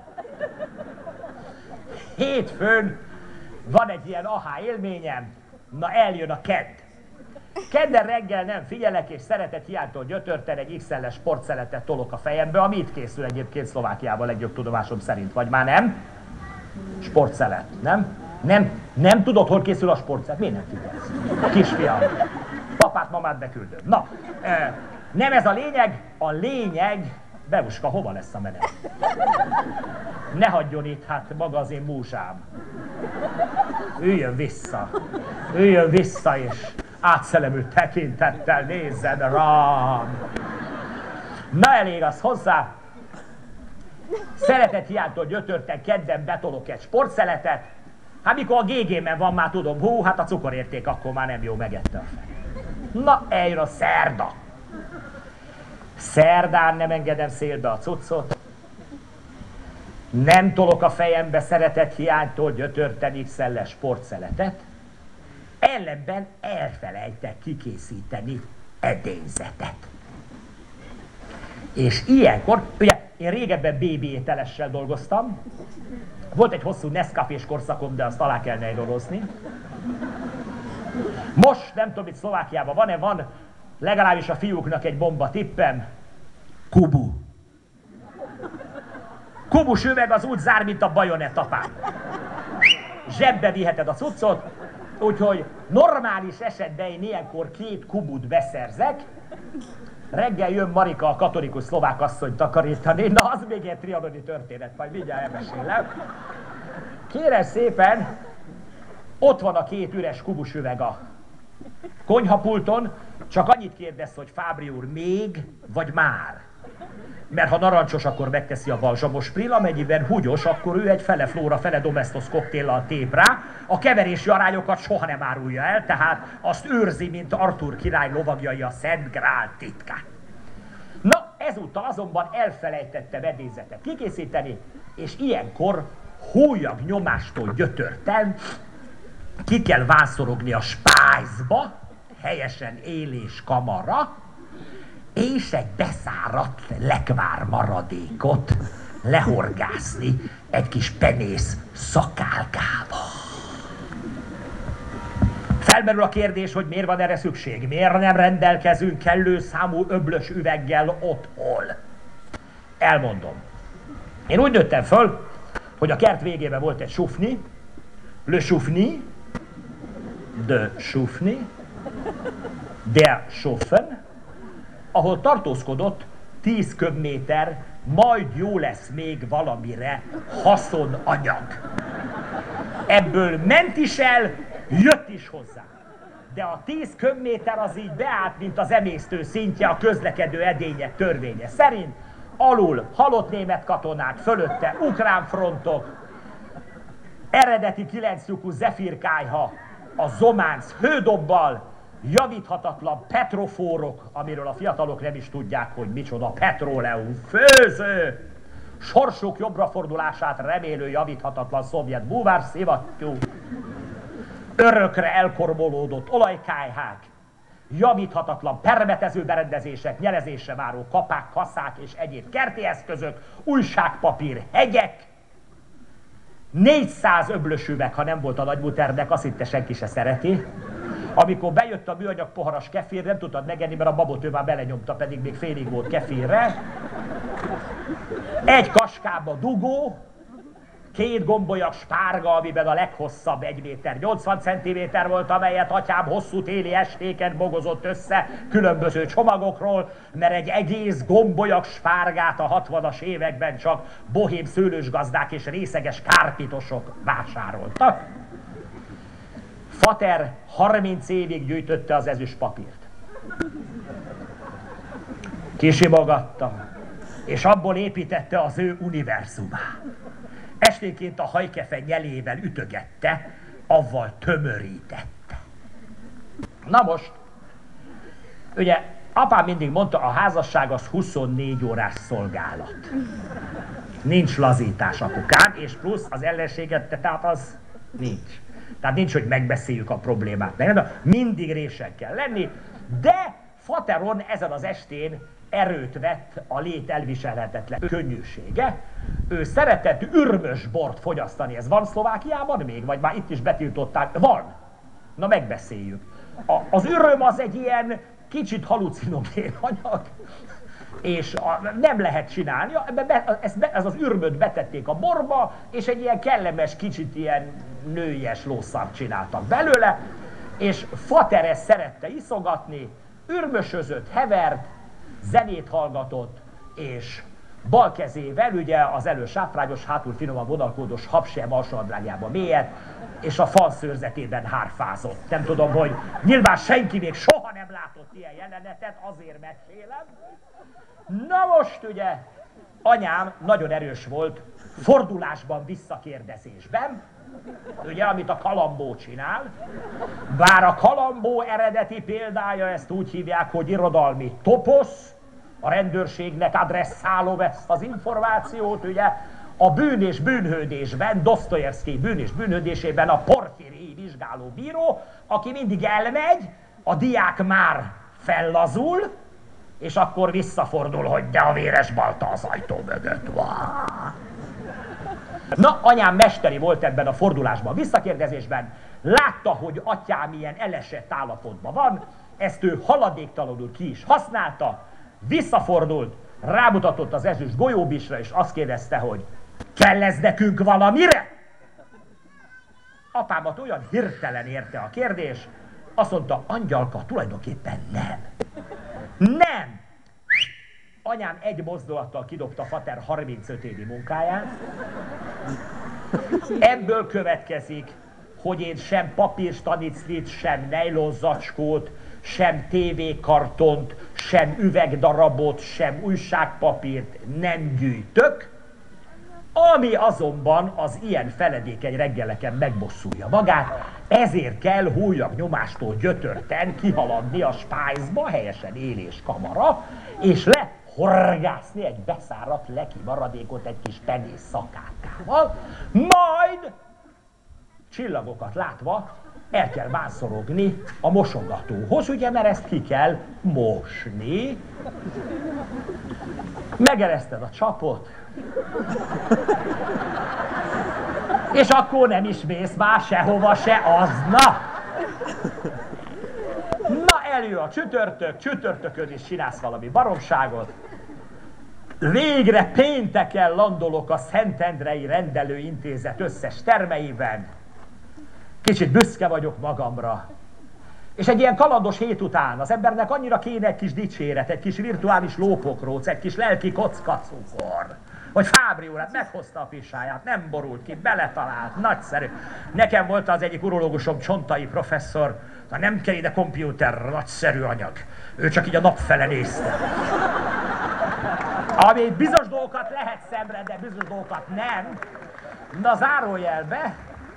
Hétfőn van egy ilyen aha élményem, na eljön a kedd. Kedden reggel nem figyelek, és szeretet hiánytól gyötörten egy iksz el-es sportszeletet tolok a fejembe, ami itt készül egyébként Szlovákiában legjobb tudomásom szerint, vagy már nem? Sportszelet, nem? Nem, nem tudod, hol készül a sportszelet? Miért nem figyelsz? Kisfiam, papát, mamát beküldöm. Na, e, nem ez a lényeg, a lényeg, Bevuska, hova lesz a menet? Ne hagyjon itt, hát maga az én múzsám. Üljön vissza, üljön vissza, és átszelemült tekintettel nézzen rám. Na elég az hozzá. Szeretet hiánytól gyötörten kedden betolok egy sportszeletet. Hát mikor a gé gé-men van, már tudom, hú, hát a cukorérték akkor már nem jó, megette a fej. Na eljön a szerda. Szerdán nem engedem szélbe a cuccot. Nem tolok a fejembe szeretet hiánytól gyötörten iksz el-es sportszeletet. Ellenben elfelejtek kikészíteni edényzetet. És ilyenkor, ugye én régebben bé bé ételessel dolgoztam, volt egy hosszú Nescafés korszakom, de azt alá kell nejlorozni. Most nem tudom, itt Szlovákiában van-e, van legalábbis a fiúknak egy bomba tippem, Kubu. Kubus üveg az úgy zár, mint a bajonett apám. Zsebbe viheted a cuccot, úgyhogy normális esetben én ilyenkor két kubut beszerzek, reggel jön Marika, a katolikus szlovák asszony takarítani, na az még egy trianoni történet, majd mindjárt elmesélem. Kérem szépen, ott van a két üres kubus üveg a konyhapulton, csak annyit kérdez, hogy Fábri úr, még vagy már? Mert ha narancsos, akkor megteszi a balzsamos prill, amennyiben húgyos, akkor ő egy fele flóra, fele domestos koktéllal tép rá. A keverési arányokat soha nem árulja el, tehát azt őrzi, mint Artúr király lovagjai a Szent Grál titkát. Na, ezúttal azonban elfelejtettem edényzetet kikészíteni, és ilyenkor hólyag nyomástól gyötörten ki kell vászorogni a spájzba, helyesen élés kamara, és egy beszáradt lekvár maradékot lehorgászni egy kis penész szakálkával. Felmerül a kérdés, hogy miért van erre szükség, miért nem rendelkezünk kellő számú öblös üveggel otthon. Elmondom. Én úgy nőttem föl, hogy a kert végében volt egy sufni, le sufni, de sufni, der Schuffen, ahol tartózkodott tíz köbméter, majd jó lesz még valamire haszonanyag. Ebből ment is el, jött is hozzá. De a tíz köbméter az így beállt, mint az emésztő szintje a közlekedő edények törvénye szerint. Alul halott német katonák, fölötte ukrán frontok, eredeti kilenc lyukú zefírkályha, a Zománc hődobbal, javíthatatlan petrofórok, amiről a fiatalok nem is tudják, hogy micsoda petróleum főző, sorsuk jobbrafordulását remélő javíthatatlan szovjet búvárszivattyú, örökre elkormolódott olajkályhák, javíthatatlan permetező berendezések, nyelezésre váró kapák, kaszák és egyéb kerti eszközök, újságpapír, hegyek, négyszáz öblös üveg, ha nem volt a nagymuternek, azt hitte senki se szereti. Amikor bejött a műanyag poharas kefir, nem tudtad megenni, mert a babot ő már belenyomta, pedig még félig volt kefirre. Egy kaskába dugó, két gombolyak spárga, amiben a leghosszabb egy méter nyolcvan centiméter volt, amelyet atyám hosszú téli estéken bogozott össze különböző csomagokról, mert egy egész gombolyak spárgát a hatvanas években csak bohém szőlősgazdák és részeges kárpitosok vásároltak. Fater harminc évig gyűjtötte az ezüst papírt. Kisimogatta, és abból építette az ő univerzumát. Esténként a hajkefe nyelével ütögette, avval tömörítette. Na most, ugye apám mindig mondta, a házasság az huszonnégy órás szolgálat. Nincs lazítás apukám, és plusz az ellenséget, tehát az nincs. Tehát nincs, hogy megbeszéljük a problémát. Meg, mindig résen kell lenni, de Fateron ezen az estén erőt vett a lét elviselhetetlen könnyűsége. Ő szeretett ürmös bort fogyasztani. Ez van Szlovákiában még? Vagy már itt is betiltották? Van. Na megbeszéljük. A, az üröm az egy ilyen kicsit halucinogén anyag, és a, nem lehet csinálni. Ez, ez az ürmöt betették a borba, és egy ilyen kellemes, kicsit ilyen nőies lószart csináltak belőle, és Fater ezt szerette iszogatni, ürmösözött, hevert, zenét hallgatott, és bal kezével, ugye az elő sáfrányos, hátul finoman vonalkódos habsem alsóadrágjában mélyet, és a fal szőrzetében hárfázott. Nem tudom, hogy nyilván senki még soha nem látott ilyen jelenetet, azért mesélem. Na most ugye, anyám nagyon erős volt fordulásban, visszakérdezésben, ugye, amit a Kalambó csinál, bár a Kalambó eredeti példája, ezt úgy hívják, hogy irodalmi toposz, a rendőrségnek adresszálom ezt az információt, ugye, a bűn és bűnhődésben, Dosztojevszkij bűn és bűnhődésében a Porfirij vizsgálóbíró, aki mindig elmegy, a diák már fellazul, és akkor visszafordul, hogy de a véres balta az ajtó mögött van. Na, anyám mesteri volt ebben a fordulásban, a visszakérdezésben, látta, hogy atyám ilyen elesett állapotban van, ezt ő haladéktalanul ki is használta, visszafordult, rámutatott az ezüst golyóbisra, és azt kérdezte, hogy kell ez nekünk valamire? Apámat olyan hirtelen érte a kérdés, azt mondta, angyalka, tulajdonképpen nem. Nem! Anyám egy mozdulattal kidobta Fater harmincöt évi munkáját. Ebből következik, hogy én sem papírstaniclit, sem nejlonzacskót, sem tévékartont, sem üvegdarabot, sem újságpapírt nem gyűjtök, ami azonban az ilyen feledékeny reggeleken megbosszulja magát, ezért kell húlyag nyomástól gyötörten kihaladni a spájzba, helyesen élés kamara, és lehorgászni egy beszáradt leki maradékot egy kis penész szakákával, majd csillagokat látva el kell vászorogni a mosogatóhoz, ugye, mert ezt ki kell mosni. Megereszted a csapot, és akkor nem is mész már sehova se azna. Na, eljön a csütörtök, csütörtökön is csinálsz valami baromságot. Végre pénteken landolok a Szentendrei Rendelőintézet összes termeiben. Kicsit büszke vagyok magamra. És egy ilyen kalandos hét után az embernek annyira kéne egy kis dicséret, egy kis virtuális lópokróc, egy kis lelki kockacukor, hogy Fábri úr hát meghozta a pisáját, nem borult ki, beletalált, nagyszerű. Nekem volt az egyik urológusom, Csontai professzor, nem kell ide kompjúter, nagyszerű anyag. Ő csak így a nap fele nézte. Ami bizonyos dolgokat lehet szemre, de bizonyos dolgokat nem. Na, zárójelbe,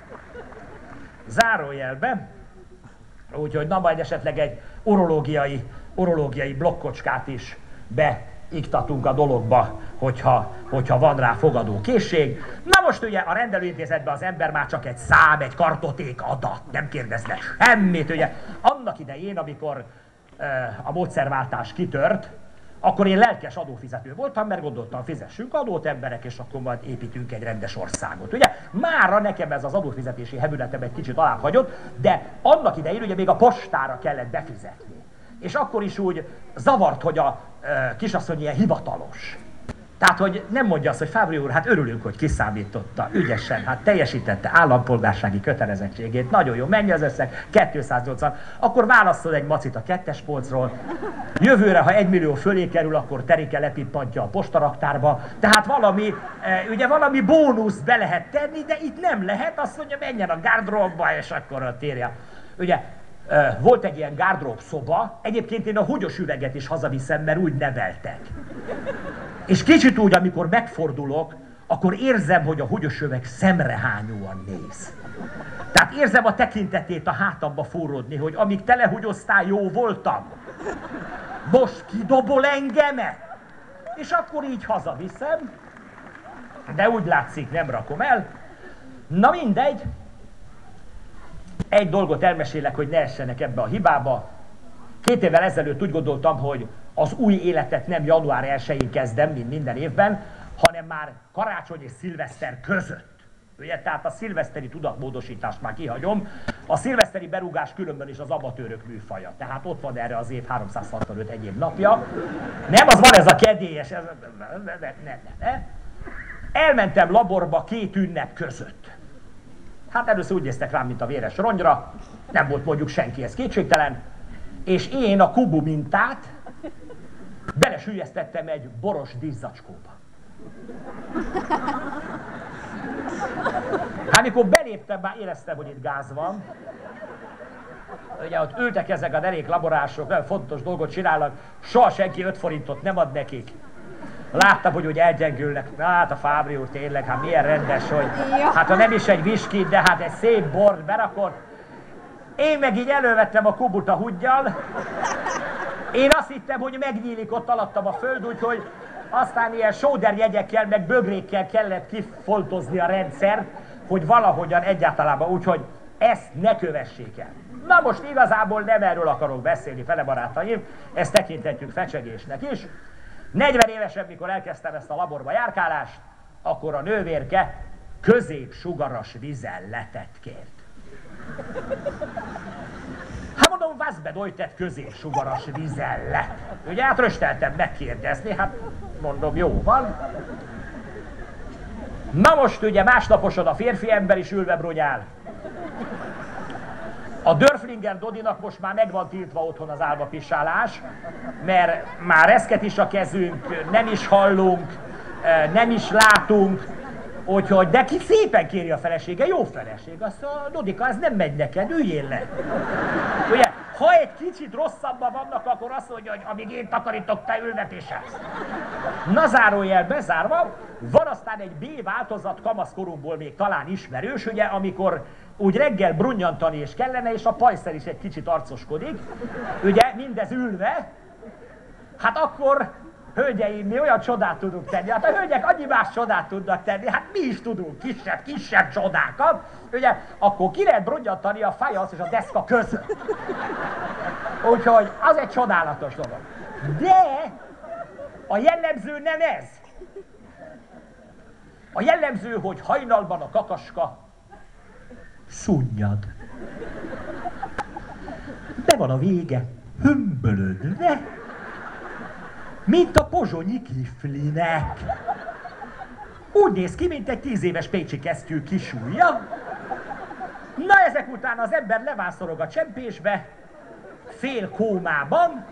zárójelbe, úgyhogy na majd esetleg egy urológiai, urológiai blokkocskát is beiktatunk a dologba, hogyha, hogyha van rá fogadó készség. Na most ugye a rendelőintézetben az ember már csak egy szám, egy kartoték adat, nem kérdezne semmit, ugye. Annak idején, amikor uh, a módszerváltás kitört, akkor én lelkes adófizető voltam, mert gondoltam, fizessünk adót emberek, és akkor majd építünk egy rendes országot. Ugye mára nekem ez az adófizetési hevületem egy kicsit alább hagyott, de annak idején ugye még a postára kellett befizetni. És akkor is úgy zavart, hogy a e, kisasszony ilyen hivatalos. Tehát, hogy nem mondja azt, hogy Fábry úr, hát örülünk, hogy kiszámította, ügyesen, hát teljesítette állampolgársági kötelezettségét, nagyon jó, mennyi az összeg, kétszáznyolcvan, akkor válasszol egy macit a kettes polcról, jövőre, ha egy millió fölé kerül, akkor Terike lepippantja a postaraktárba, tehát valami, e, ugye valami bónuszt be lehet tenni, de itt nem lehet, azt mondja, menjen a gárdróbba, és akkor a térje. Ugye, e, volt egy ilyen gárdrób szoba, egyébként én a húgyos üveget is hazaviszem, mert úgy neveltek. És kicsit úgy, amikor megfordulok, akkor érzem, hogy a húgyos üveg szemrehányóan néz. Tehát érzem a tekintetét a hátamba forródni, hogy amíg te lehúgyoztál, jó voltam. Most kidobol engemet? És akkor így hazaviszem, de úgy látszik, nem rakom el. Na mindegy. Egy dolgot elmesélek, hogy ne essenek ebbe a hibába. Két évvel ezelőtt úgy gondoltam, hogy az új életet nem január elsején kezdem, mint minden évben, hanem már karácsony és szilveszter között. Ugye, tehát a szilveszteri tudatmódosítást már kihagyom. A szilveszteri berúgás különben is az amatőrök műfaja. Tehát ott van erre az év háromszázhatvanöt egyéb napja. Nem, az van ez a kedélyes, ez, ne, ne, ne, ne. Elmentem laborba két ünnep között. Hát először úgy néztek rám, mint a véres rongyra. Nem volt mondjuk senki, ez kétségtelen. És én a kubu mintát belesüllyesztettem egy boros díszzacskóba. Hát amikor beléptem, már éreztem, hogy itt gáz van. Ugye ott ültek ezek a derék laborások, nagyon fontos dolgot csinálnak, soha senki öt forintot nem ad nekik. Láttam, hogy úgy elgyengülnek. Na hát a Fábry úr tényleg, hát milyen rendes, hogy hát ha nem is egy viskit, de hát egy szép bort berakott. Én meg így elővettem a kubut a húggyal. Én azt hittem, hogy megnyílik ott alattam a föld, úgyhogy aztán ilyen sóderjegyekkel, meg bögrékkel kellett kifoltozni a rendszert, hogy valahogyan egyáltalában, úgyhogy ezt ne kövessék el. Na most igazából nem erről akarok beszélni, fele barátaim, ezt tekinthetjük fecsegésnek is. negyven évesen, mikor elkezdtem ezt a laborba járkálást, akkor a nővérke középsugaras vizelletet kért. Hát mondom, vasz be, dojtett középsugaras vizellet. Ugye hát rösteltem megkérdezni, hát mondom, jó van. Na most ugye másnaposan a férfi ember is ülve brunyál. A Dörflinger Dodinak most már meg van tiltva otthon az álmapisálás, mert már reszket is a kezünk, nem is hallunk, nem is látunk, úgyhogy, de ki szépen kéri a felesége, jó feleség, azt mondja, Dodika, ez nem megy neked, üljél le. Ugye, ha egy kicsit rosszabban vannak, akkor azt mondja, hogy amíg én takarítok, te ülvetéshez. Na zárójel bezárva, van aztán egy B változat kamaszkorunkból még talán ismerős, ugye, amikor úgy reggel brunnyantani is kellene, és a pajszer is egy kicsit arcoskodik, ugye, mindez ülve, hát akkor, hölgyeim, mi olyan csodát tudunk tenni, hát a hölgyek annyi más csodát tudnak tenni, hát mi is tudunk kisebb, kisebb csodákat, ugye, akkor ki lehet brunnyantani a fajasz és a deszka között. Úgyhogy az egy csodálatos dolog. De a jellemző nem ez. A jellemző, hogy hajnalban a kakaska szunnyad. De van a vége, hömbölödve, mint a pozsonyi kiflinek. Úgy néz ki, mint egy tíz éves pécsi kesztyű kisúlya. Na ezek után az ember levászorog a csempésbe, fél kómában,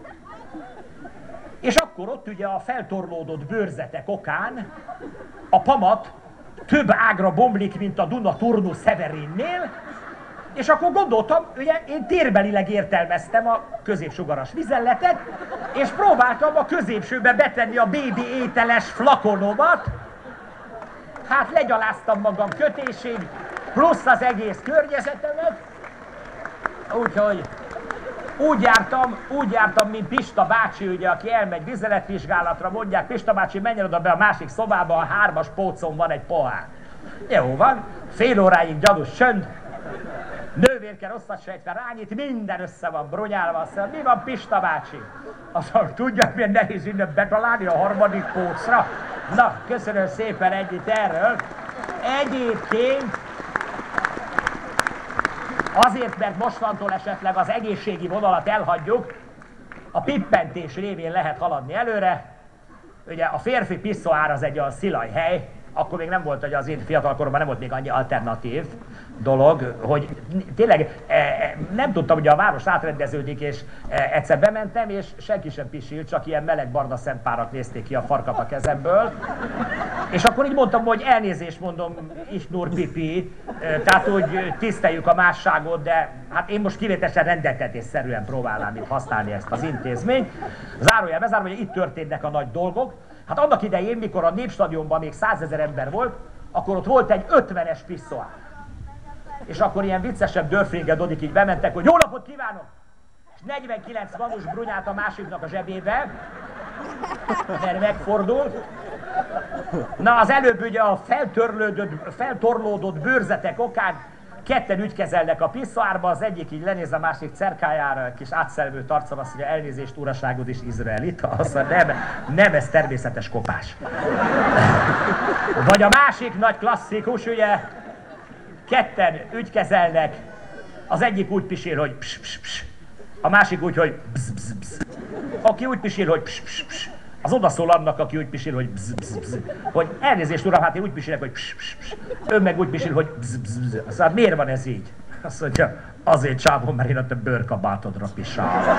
és akkor ott ugye a feltorlódott bőrzetek okán a pamat több ágra bomlik, mint a Duna Turnus Severinnél, és akkor gondoltam, ugye én térbelileg értelmeztem a középsugaras vizelletet, és próbáltam a középsőbe betenni a bébi ételes flakonomat. Hát legyaláztam magam kötésig, plusz az egész környezetemet, úgyhogy Úgy jártam, úgy jártam, mint Pista bácsi, ugye, aki elmegy vizeletvizsgálatra, mondják, Pista bácsi, menjen oda be a másik szobába, a hármas pócon van egy pohár. Jó van, fél óráig gyanús csönd, nővérke rosszat sejtve rányít, minden össze van bronyálva, azt mondja, mi van Pista bácsi? Azt mondja, tudják, milyen nehéz innen betalálni a harmadik pócra? Na, köszönöm szépen ennyit erről. Egyébként azért, mert mostantól esetleg az egészségi vonalat elhagyjuk, a pippentés révén lehet haladni előre. Ugye a férfi piszoár az egy olyan szilajhely, akkor még nem volt, hogy az én fiatalkoromban nem volt még annyi alternatív dolog, hogy tényleg nem tudtam, hogy a város átrendeződik, és egyszer bementem, és senki sem pisilt, csak ilyen meleg barna szempárak nézték ki a farkat a kezemből. És akkor így mondtam, hogy elnézést mondom, Isnur pipi, tehát úgy tiszteljük a másságot, de hát én most kivételesen rendeltetésszerűen próbálnám itt használni ezt az intézményt. Zárójel bezárva, hogy itt történnek a nagy dolgok. Hát annak idején, mikor a Népstadionban még százezer ember volt, akkor ott volt egy ötvenes piszoár. És akkor ilyen viccesebb Dörflinger Dodik így bementek, hogy jó napot kívánok! És negyvenkilenc manus brunyált a másiknak a zsebébe, mert megfordult. Na, az előbb ugye a feltorlódott bőrzetek okán ketten ügykezelnek a piszoárba, az egyik így lenéz a másik cerkájára, kis átszelvő arccal, azt mondja, elnézést, uraságod is izraelita, azt mondja, nem, nem, ez természetes kopás. Vagy a másik nagy klasszikus, ugye, ketten ügykezelnek, az egyik úgy pisil, hogy pss, pss, pss, a másik úgy, hogy bzz, bzz, bzz. Aki úgy pisil, hogy pss, pss, pss. Az odaszól annak, aki úgy pisil, hogy bzz, bzz, bzz. Hogy elnézést uram, hát én úgy pisilek, hogy pss, pss, pss. Ön meg úgy pisil, hogy bzz, bzz, bzz. Azt mondja, miért van ez így? Azt mondja, azért csávon, mert én a te bőrkabátodra pisálok.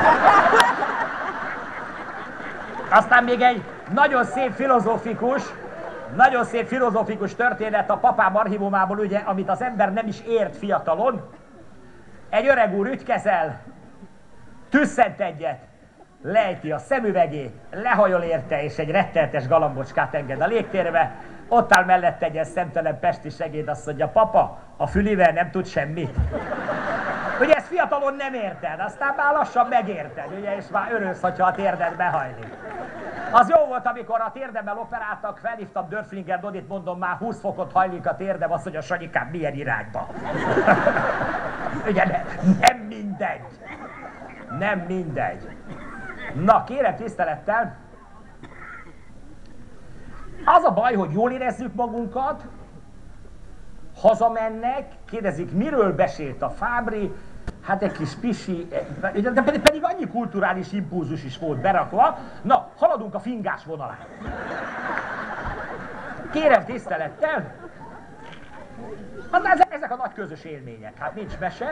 Aztán még egy nagyon szép filozófikus, nagyon szép filozófikus történet a papám archívumából, ugye, amit az ember nem is ért fiatalon. Egy öreg úr ügykezel, tüsszent egyet, lejti a szemüvegét, lehajol érte, és egy retteltes galambocskát enged a légtérbe. Ott áll mellette egy szemtelen pesti segéd, azt mondja, papa, a fülivel nem tud semmit. Ugye ezt fiatalon nem érted, aztán már lassan megérted, ugye, és már örülsz, hogyha a térded behajlik. Az jó volt, amikor a térdemmel operáltak, felhívtam Dörflinger Dodit, mondom, már húsz fokot hajlik a térdem, azt mondja, Sanyikám, milyen irányba? Ugye, ne, nem mindegy. Nem mindegy. Na, kérem tisztelettel, az a baj, hogy jól érezzük magunkat, hazamennek, kérdezik, miről besélt a Fábri, hát egy kis pisi, de pedig, pedig annyi kulturális impulzus is volt berakva. Na, haladunk a fingás vonalán. Kérem tisztelettel, hát ezek a nagy közös élmények, hát nincs mese.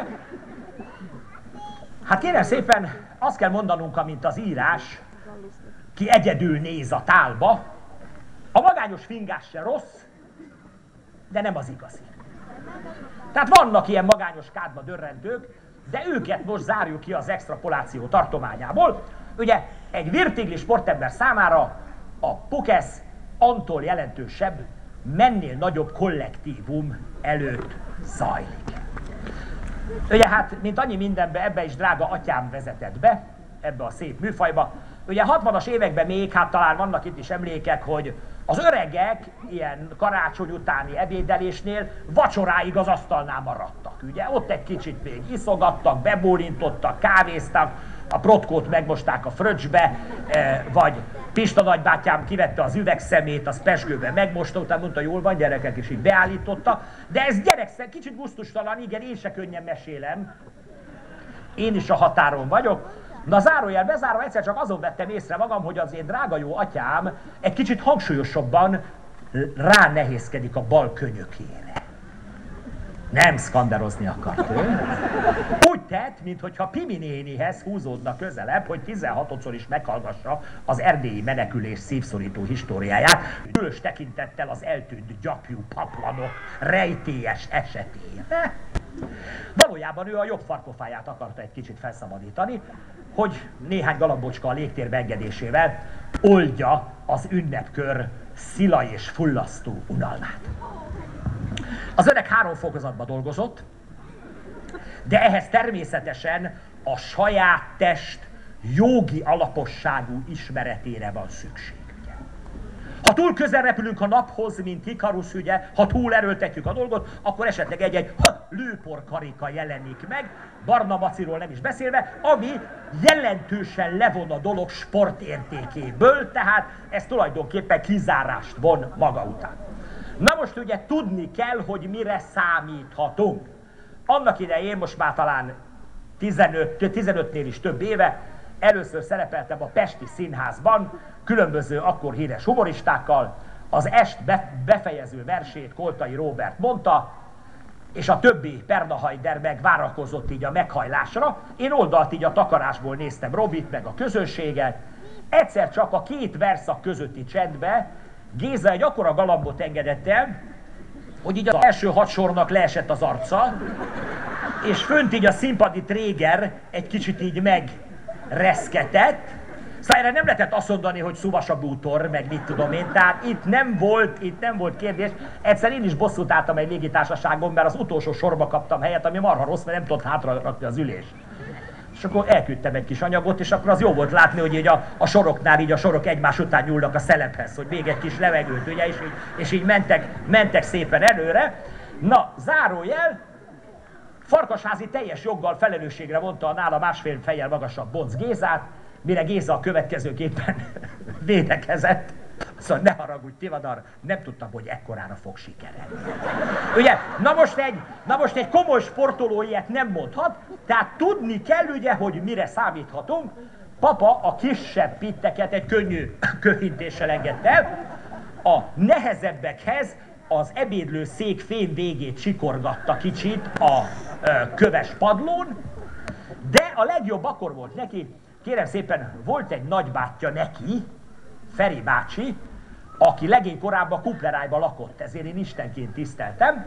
Hát kérem szépen, azt kell mondanunk, amint az írás, ki egyedül néz a tálba, a magányos fingás se rossz, de nem az igazi. Tehát vannak ilyen magányos kádba dörrentők, de őket most zárjuk ki az extrapoláció tartományából. Ugye egy virtigli sportember számára a Pukesz antól jelentősebb, mennél nagyobb kollektívum előtt zajlik. Ugye hát, mint annyi mindenbe, ebbe is drága atyám vezetett be, ebbe a szép műfajba. Ugye hatvanas években még, hát talán vannak itt is emlékek, hogy az öregek ilyen karácsony utáni ebédelésnél vacsoráig az asztalnál maradtak. Ugye ott egy kicsit még iszogattak, bebólintottak, kávéztak, a protkót megmosták a fröccsbe, vagy Pista nagybátyám kivette az üvegszemét, az pezsgőbe megmosta, utána mondta, jól van gyerekek, és így beállította. De ez gyerekszem, kicsit gusztustalan, igen, én se könnyen mesélem. Én is a határon vagyok. Na zárójel bezárva, egyszer csak azon vettem észre magam, hogy az én drága jó atyám egy kicsit hangsúlyosabban rá nehézkedik a bal könyökére. Nem szkanderozni akart ő. Úgy tett, mintha Pimi nénihez húzódna közelebb, hogy tizenhatodszor is meghallgassa az erdélyi menekülés szívszorító históriáját, különös tekintettel az eltűnt gyapjú paplanok rejtélyes esetére. Valójában ő a jobb farkofáját akarta egy kicsit felszabadítani, hogy néhány galambocska a légtérbe engedésével oldja az ünnepkör szila és fullasztó unalmát. Az öreg három fokozatban dolgozott, de ehhez természetesen a saját test jogi alaposságú ismeretére van szükség. Ha túl közel repülünk a naphoz, mint Ikarusz, ugye, ha túl erőltetjük a dolgot, akkor esetleg egy-egy lőporkarika jelenik meg, barna maciról nem is beszélve, ami jelentősen levon a dolog sportértékéből, tehát ez tulajdonképpen kizárást von maga után. Na most ugye tudni kell, hogy mire számíthatunk. Annak idején, most már talán tizenöt, tizenötnél is több éve, először szerepeltem a Pesti Színházban, különböző akkor híres humoristákkal, az est befejező versét Koltai Róbert mondta, és a többi Pernahajder meg várakozott így a meghajlásra. Én oldalt így a takarásból néztem Robit, meg a közönséget. Egyszer csak a két verszak közötti csendbe Géza egy akkora galambot engedett el, hogy így az első hat sornak leesett az arca, és fönt így a színpadi tréger egy kicsit így megreszketett. Szóval erre nem lehetett azt mondani, hogy Szuvasa bútor, meg mit tudom én, tehát itt nem volt, itt nem volt kérdés. Egyszer én is bosszút álltam egy légitársaságon, mert az utolsó sorba kaptam helyet, ami marha rossz, mert nem tudott hátra rakni az ülést. És akkor elküldtem egy kis anyagot, és akkor az jó volt látni, hogy így a, a soroknál így a sorok egymás után nyúlnak a szelephez, hogy még egy kis levegőt, ugye, és így, és így mentek, mentek szépen előre. Na, zárójel, Farkasházi teljes joggal felelősségre vonta a nála másfél fejjel magasabb Bonc Gézát, mire Géza a következőképpen védekezett. Szóval ne haragudj, Tivadar, nem tudtam, hogy ekkorára fog sikerelni. Ugye, na most, egy, na most egy komoly sportoló ilyet nem mondhat, tehát tudni kell ugye, hogy mire számíthatunk. Papa a kisebb pitteket egy könnyű köhintéssel engedte el, a nehezebbekhez az ebédlő szék fém végét csikorgatta kicsit a ö, köves padlón, de a legjobb akkor volt neki, kérem szépen, volt egy nagybátyja neki, Feri bácsi, aki legénykorában Kuplerájban lakott, ezért én istenként tiszteltem,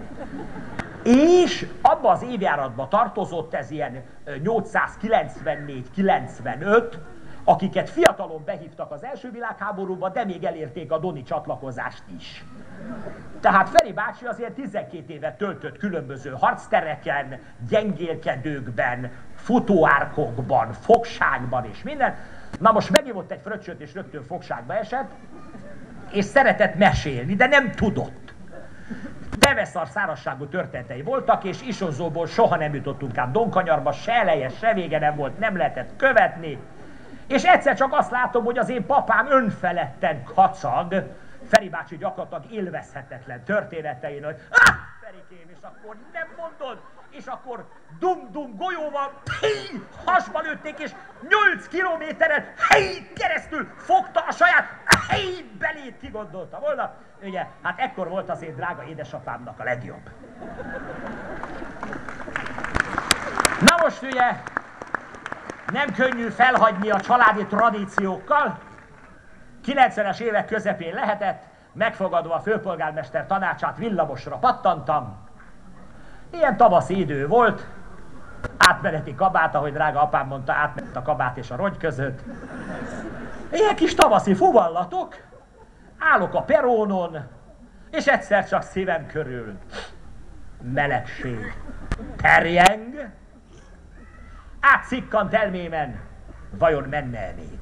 és abban az évjáratban tartozott, ez ilyen nyolcszázkilencvennégy kilencvenöt, akiket fiatalon behívtak az első világháborúba, de még elérték a doni csatlakozást is. Tehát Feri bácsi azért tizenkét évet töltött különböző harctereken, gyengélkedőkben, futóárkokban, fogságban és minden. Na most megivott egy fröccsöt és rögtön fogságba esett, és szeretett mesélni, de nem tudott. Deveszar szárazságú történetei voltak, és Isozóból soha nem jutottunk át Donkanyarba, se eleje, se vége nem volt, nem lehetett követni. És egyszer csak azt látom, hogy az én papám önfeledten kacag, Feri bácsi gyakorlatilag élvezhetetlen történetein, hogy ah, Ferikém, és akkor nem mondod, és akkor dum-dum golyóval hí, hasba lőtték, és nyolc kilométeren hí, keresztül fogta a saját hí, belét, ki gondolta volna. Ugye, hát ekkor volt az én drága édesapámnak a legjobb. Na most ugye, nem könnyű felhagyni a családi tradíciókkal. kilencvenes évek közepén lehetett, megfogadva a főpolgármester tanácsát villamosra pattantam. Ilyen tavaszi idő volt, átmeneti kabát, ahogy drága apám mondta, átment a kabát és a rongy között. Ilyen kis tavaszi fuvallatok, állok a perónon, és egyszer csak szívem körül melegség terjeng, átszikkant elmémen, vajon menne-e még?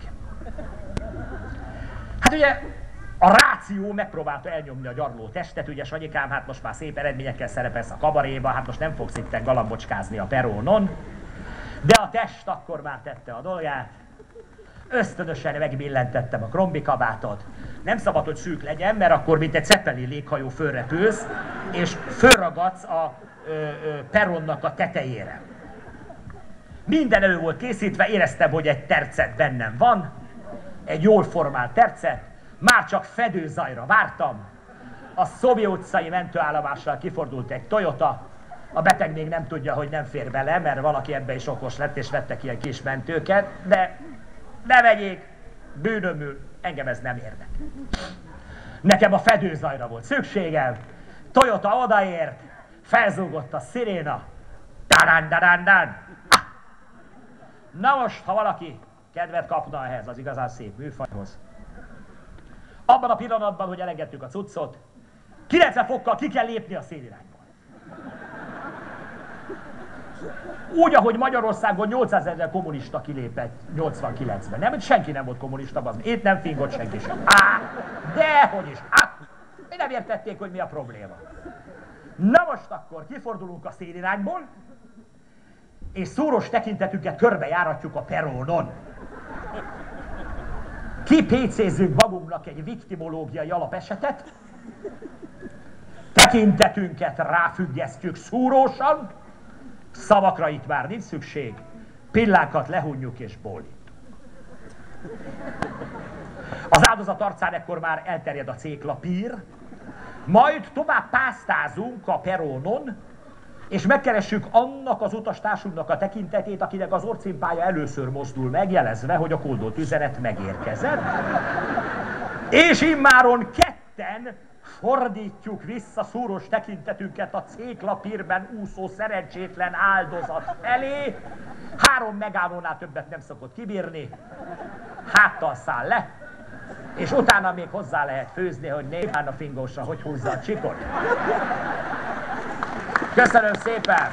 Hát ugye a ráció megpróbálta elnyomni a gyarló testet, ugye Sanyikám, hát most már szép eredményekkel szerepelsz a kabaréba, hát most nem fogsz itten galambocskázni a perónon, de a test akkor már tette a dolgát. Ösztönösen megbillentettem a krombi kabátot. Nem szabad, hogy szűk legyen, mert akkor mint egy Zeppeli léghajó fölrepülsz, és fölragadsz a ö, ö, peronnak a tetejére. Minden elő volt készítve, éreztem, hogy egy tercet bennem van, egy jól formált tercet, már csak fedőzajra vártam. A Szobi utcai mentőállomással kifordult egy Toyota, a beteg még nem tudja, hogy nem fér bele, mert valaki ebbe is okos lett, és vettek ilyen kis mentőket, de ne vegyék, bűnömül, engem ez nem érdekel. Nekem a fedőzajra volt szükségem, Toyota odaért, felzúgott a sziréna, tarán-darán-dán. Na most, ha valaki kedvet kapna ehhez az igazán szép műfajhoz, abban a pillanatban, hogy elengedtük a cuccot, kilencven fokkal ki kell lépni a szélirányból. Úgy, ahogy Magyarországon nyolcszázezer kommunista kilépett nyolcvankilencben. Nem, senki nem volt kommunista, az. Itt nem fingott senki sem. Á, dehogy is. Á, mi nem értették, hogy mi a probléma. Na most akkor kifordulunk a szélirányból, és szúros tekintetünket körbejáratjuk a perónon. Kipécézzünk magunknak egy viktimológiai alapesetet, tekintetünket ráfüggesztjük szúrósan, szavakra itt már nincs szükség, pillákat lehunjuk és bólintunk. Az áldozat arcán ekkor már elterjed a céklapír, majd tovább pásztázunk a perónon, és megkeressük annak az utastársunknak a tekintetét, akinek az orcimpája először mozdul meg, jelezve, hogy a kódolt üzenet megérkezett. És immáron ketten fordítjuk vissza szúros tekintetünket a céklapírben úszó szerencsétlen áldozat felé. Három megállónál többet nem szokott kibírni, háttal száll le, és utána még hozzá lehet főzni, hogy néhány a fingósra hogy húzza a csikot. Köszönöm szépen!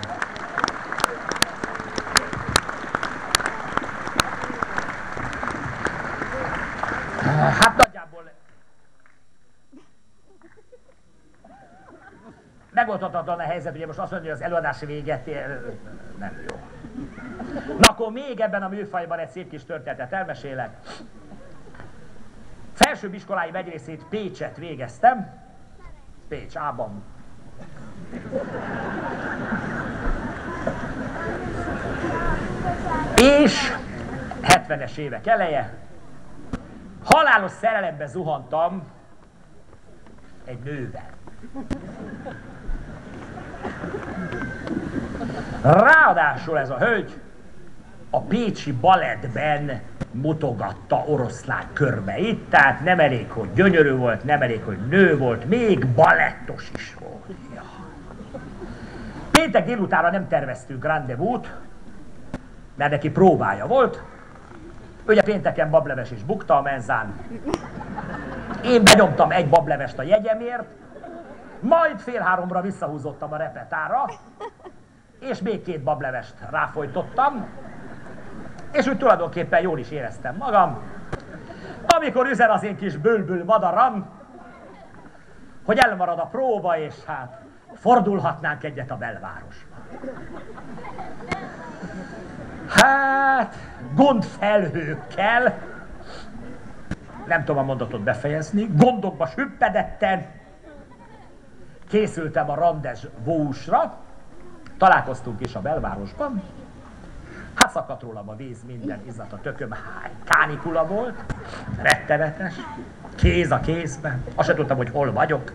Hát nagyjából megoldhatatlan a helyzet, ugye most azt mondja, hogy az előadási véget ér... nem jó. Na akkor még ebben a műfajban egy szép kis történetet elmesélek. Felsőbb iskoláim egy részét Pécset végeztem, Pécs Ában. És hetvenes évek eleje, halálos szerelembe zuhantam egy nővel. Ráadásul ez a hölgy a pécsi balettben mutogatta oroszlán körmeit, tehát nem elég, hogy gyönyörű volt, nem elég, hogy nő volt, még balettos is volt. Ja. Péntek délutára nem terveztünk rendezvút, mert neki próbája volt. Ugye pénteken bableves is bukta a menzán. Én benyomtam egy bablevest a jegyemért, majd fél háromra visszahúzottam a repetára, és még két bablevest ráfojtottam, és úgy tulajdonképpen jól is éreztem magam, amikor üzen az én kis bülbül madaram, hogy elmarad a próba, és hát fordulhatnánk egyet a belvárosba. Hát, gondfelhőkkel, nem tudom a mondatot befejezni, gondokba süppedetten készültem a rendezvúsra, találkoztunk is a belvárosban. Hát szakadt rólam a víz, minden izzat a tököm, hány kánikula volt, rettenetes, kéz a kézben, azt sem tudtam, hogy hol vagyok.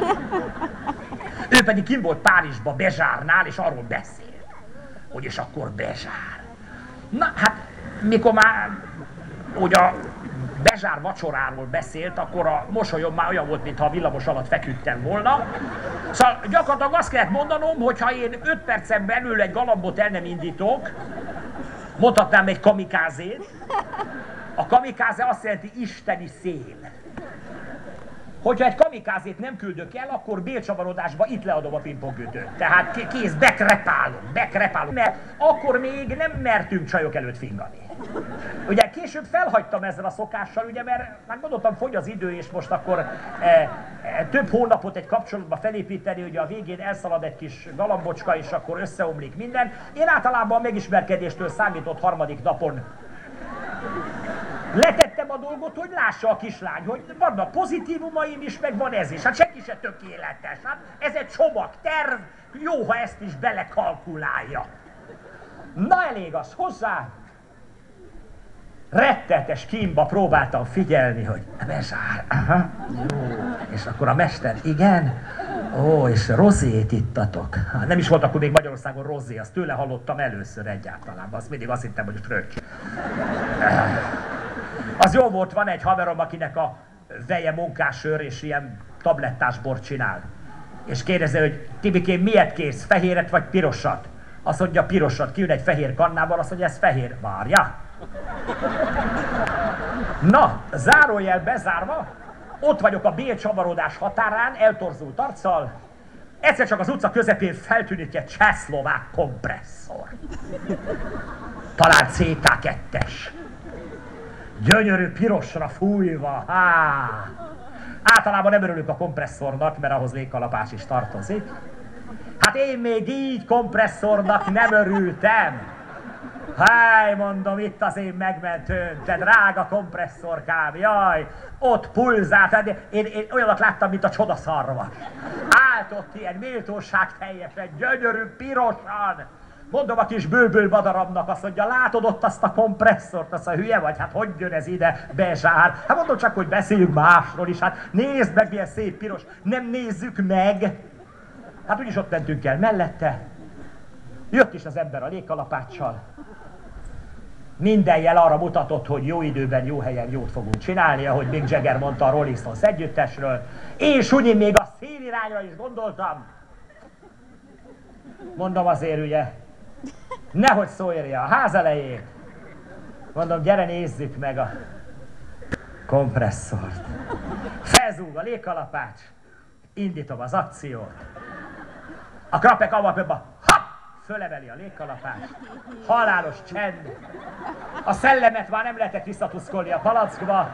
Ő pedig kint volt Párizsba, Bezsárnál, és arról beszélt, hogy és akkor Bezsár. Na hát, mikor már úgy a Bezsár vacsoráról beszélt, akkor a mosolyom már olyan volt, mintha a villamos alatt feküdtem volna. Szóval gyakorlatilag azt kellett mondanom, hogy ha én öt percen belül egy galambot el nem indítok, mondhatnám egy kamikázét. A kamikáze azt jelenti isteni szél. Hogyha egy kamikázét nem küldök el, akkor bélcsavarodásba itt leadom a pingpongütőt. Tehát kész, bekrepálom, bekrepálom. Mert akkor még nem mertünk csajok előtt fingani. Ugye később felhagytam ezzel a szokással, ugye, mert már gondoltam, fogy az idő, és most akkor e, e, több hónapot egy kapcsolatba felépíteni, ugye a végén elszalad egy kis galambocska, és akkor összeomlik minden. Én általában a megismerkedéstől számított harmadik napon letettem a dolgot, hogy lássa a kislány, hogy vannak pozitívumaim is, meg van ez is. Hát senki se tökéletes. Hát ez egy csomagterv, jó, ha ezt is belekalkulálja. Na elég az hozzá. Rettetes kínba próbáltam figyelni, hogy Bezsár, aha, jó. És akkor a mester, igen, ó, és rozét ittatok. Nem is volt akkor még Magyarországon rozé, azt tőle hallottam először egyáltalán, azt mindig azt hittem, hogy fröccs. Az jó volt, van egy haverom, akinek a veje munkássör, és ilyen tablettás bort csinál. És kérdezi, hogy Tibikém, miért kész, fehéret vagy pirosat? Azt mondja, pirosat, kijön egy fehér kannával, azt mondja, ez fehér. Várja. Na, zárójel bezárva, ott vagyok a bélcsavarodás határán, eltorzult arccal, egyszer csak az utca közepén feltűnik egy csehszlovák kompresszor. Talán cé ká kettes. Gyönyörű pirosra fújva, há! Általában nem örülünk a kompresszornak, mert ahhoz légkalapás is tartozik. Hát én még így kompresszornak nem örültem. Háj, mondom, itt az én megmentőm, te drága kompresszorkám, jaj, ott pulzált, én, én, én olyanat láttam, mint a csodaszarvas. Állt ott ilyen méltóság teljesen, gyönyörű, pirosan. Mondom a kis bőből madaramnak, azt mondja, látod ott azt a kompresszort, azt a hülye vagy, hát hogy jön ez ide, bezsár? Hát mondom csak, hogy beszéljünk másról is, hát nézd meg, milyen szép piros, nem nézzük meg. Hát úgyis ott mentünk el mellette, jött is az ember a légkalapáccsal. Minden jel arra mutatott, hogy jó időben, jó helyen jót fogunk csinálni, ahogy Mick Jagger mondta a Rolling Stones együttesről. Én Sunyi még a szélirányra is gondoltam. Mondom azért ugye, nehogy szólja a ház elején. Mondom, gyere nézzük meg a kompresszort. Felzúg a légkalapács, indítom az akciót. A krapek avapöbba, hopp! Fölemeli a légkalapács, halálos csend. A szellemet már nem lehetett visszatuszkolni a palackba.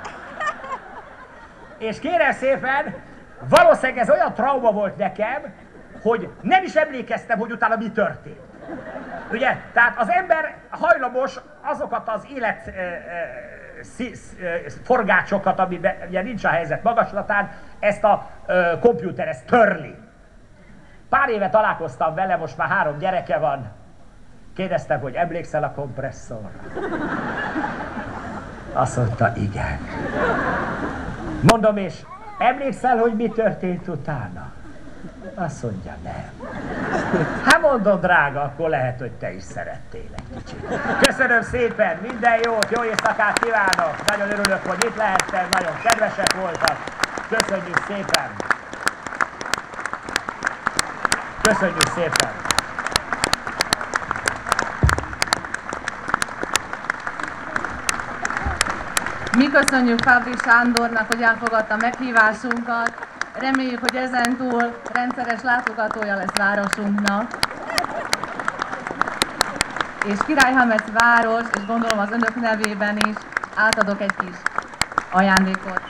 És kérem szépen, valószínűleg ez olyan trauma volt nekem, hogy nem is emlékeztem, hogy utána mi történt. Ugye? Tehát az ember hajlamos azokat az élet e, e, szi, e, forgácsokat, amiben ugye nincs a helyzet magaslatán, ezt a e, komputer ezt törli. Pár éve találkoztam vele, most már három gyereke van. Kérdeztem, hogy emlékszel a kompresszorra? Azt mondta, igen. Mondom, és emlékszel, hogy mi történt utána? Azt mondja, nem. Hát mondom, drága, akkor lehet, hogy te is szerettél egy kicsit. Köszönöm szépen, minden jót, jó éjszakát kívánok! Nagyon örülök, hogy itt lehettem, nagyon kedvesek voltak. Köszönjük szépen! Köszönjük szépen! Mi köszönjük Fábry Sándornak, hogy elfogadta meghívásunkat. Reméljük, hogy ezentúl rendszeres látogatója lesz városunknak. És Királyhámez város, és gondolom az önök nevében is átadok egy kis ajándékot.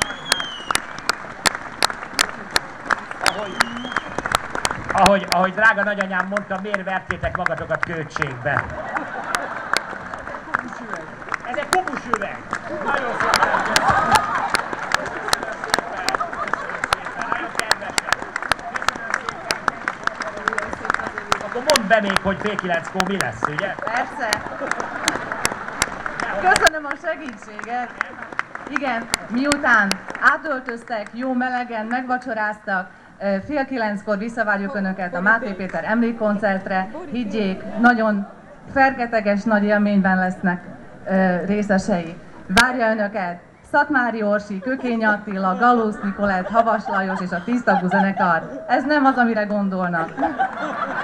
Ahogy, ahogy, ahogy drága nagyanyám mondta, miért vertétek magatokat költségbe? Ez egy kubusüveg! Nagyon szépen! Akkor mondd be még, hogy fél kilenckor mi lesz, ugye? Persze! Köszönöm a segítséget! Igen, miután átöltöztek, jó melegen, megvacsoráztak, fél kilenckor visszavárjuk Önöket a Máté Péter emlékkoncertre. Higgyék, nagyon fergeteges nagy élményben lesznek részesei. Várja Önöket Szatmári Orsi, Kökény Attila, Galusz Nikolett, Havas Lajos és a tíztagú zenekar. Ez nem az, amire gondolnak.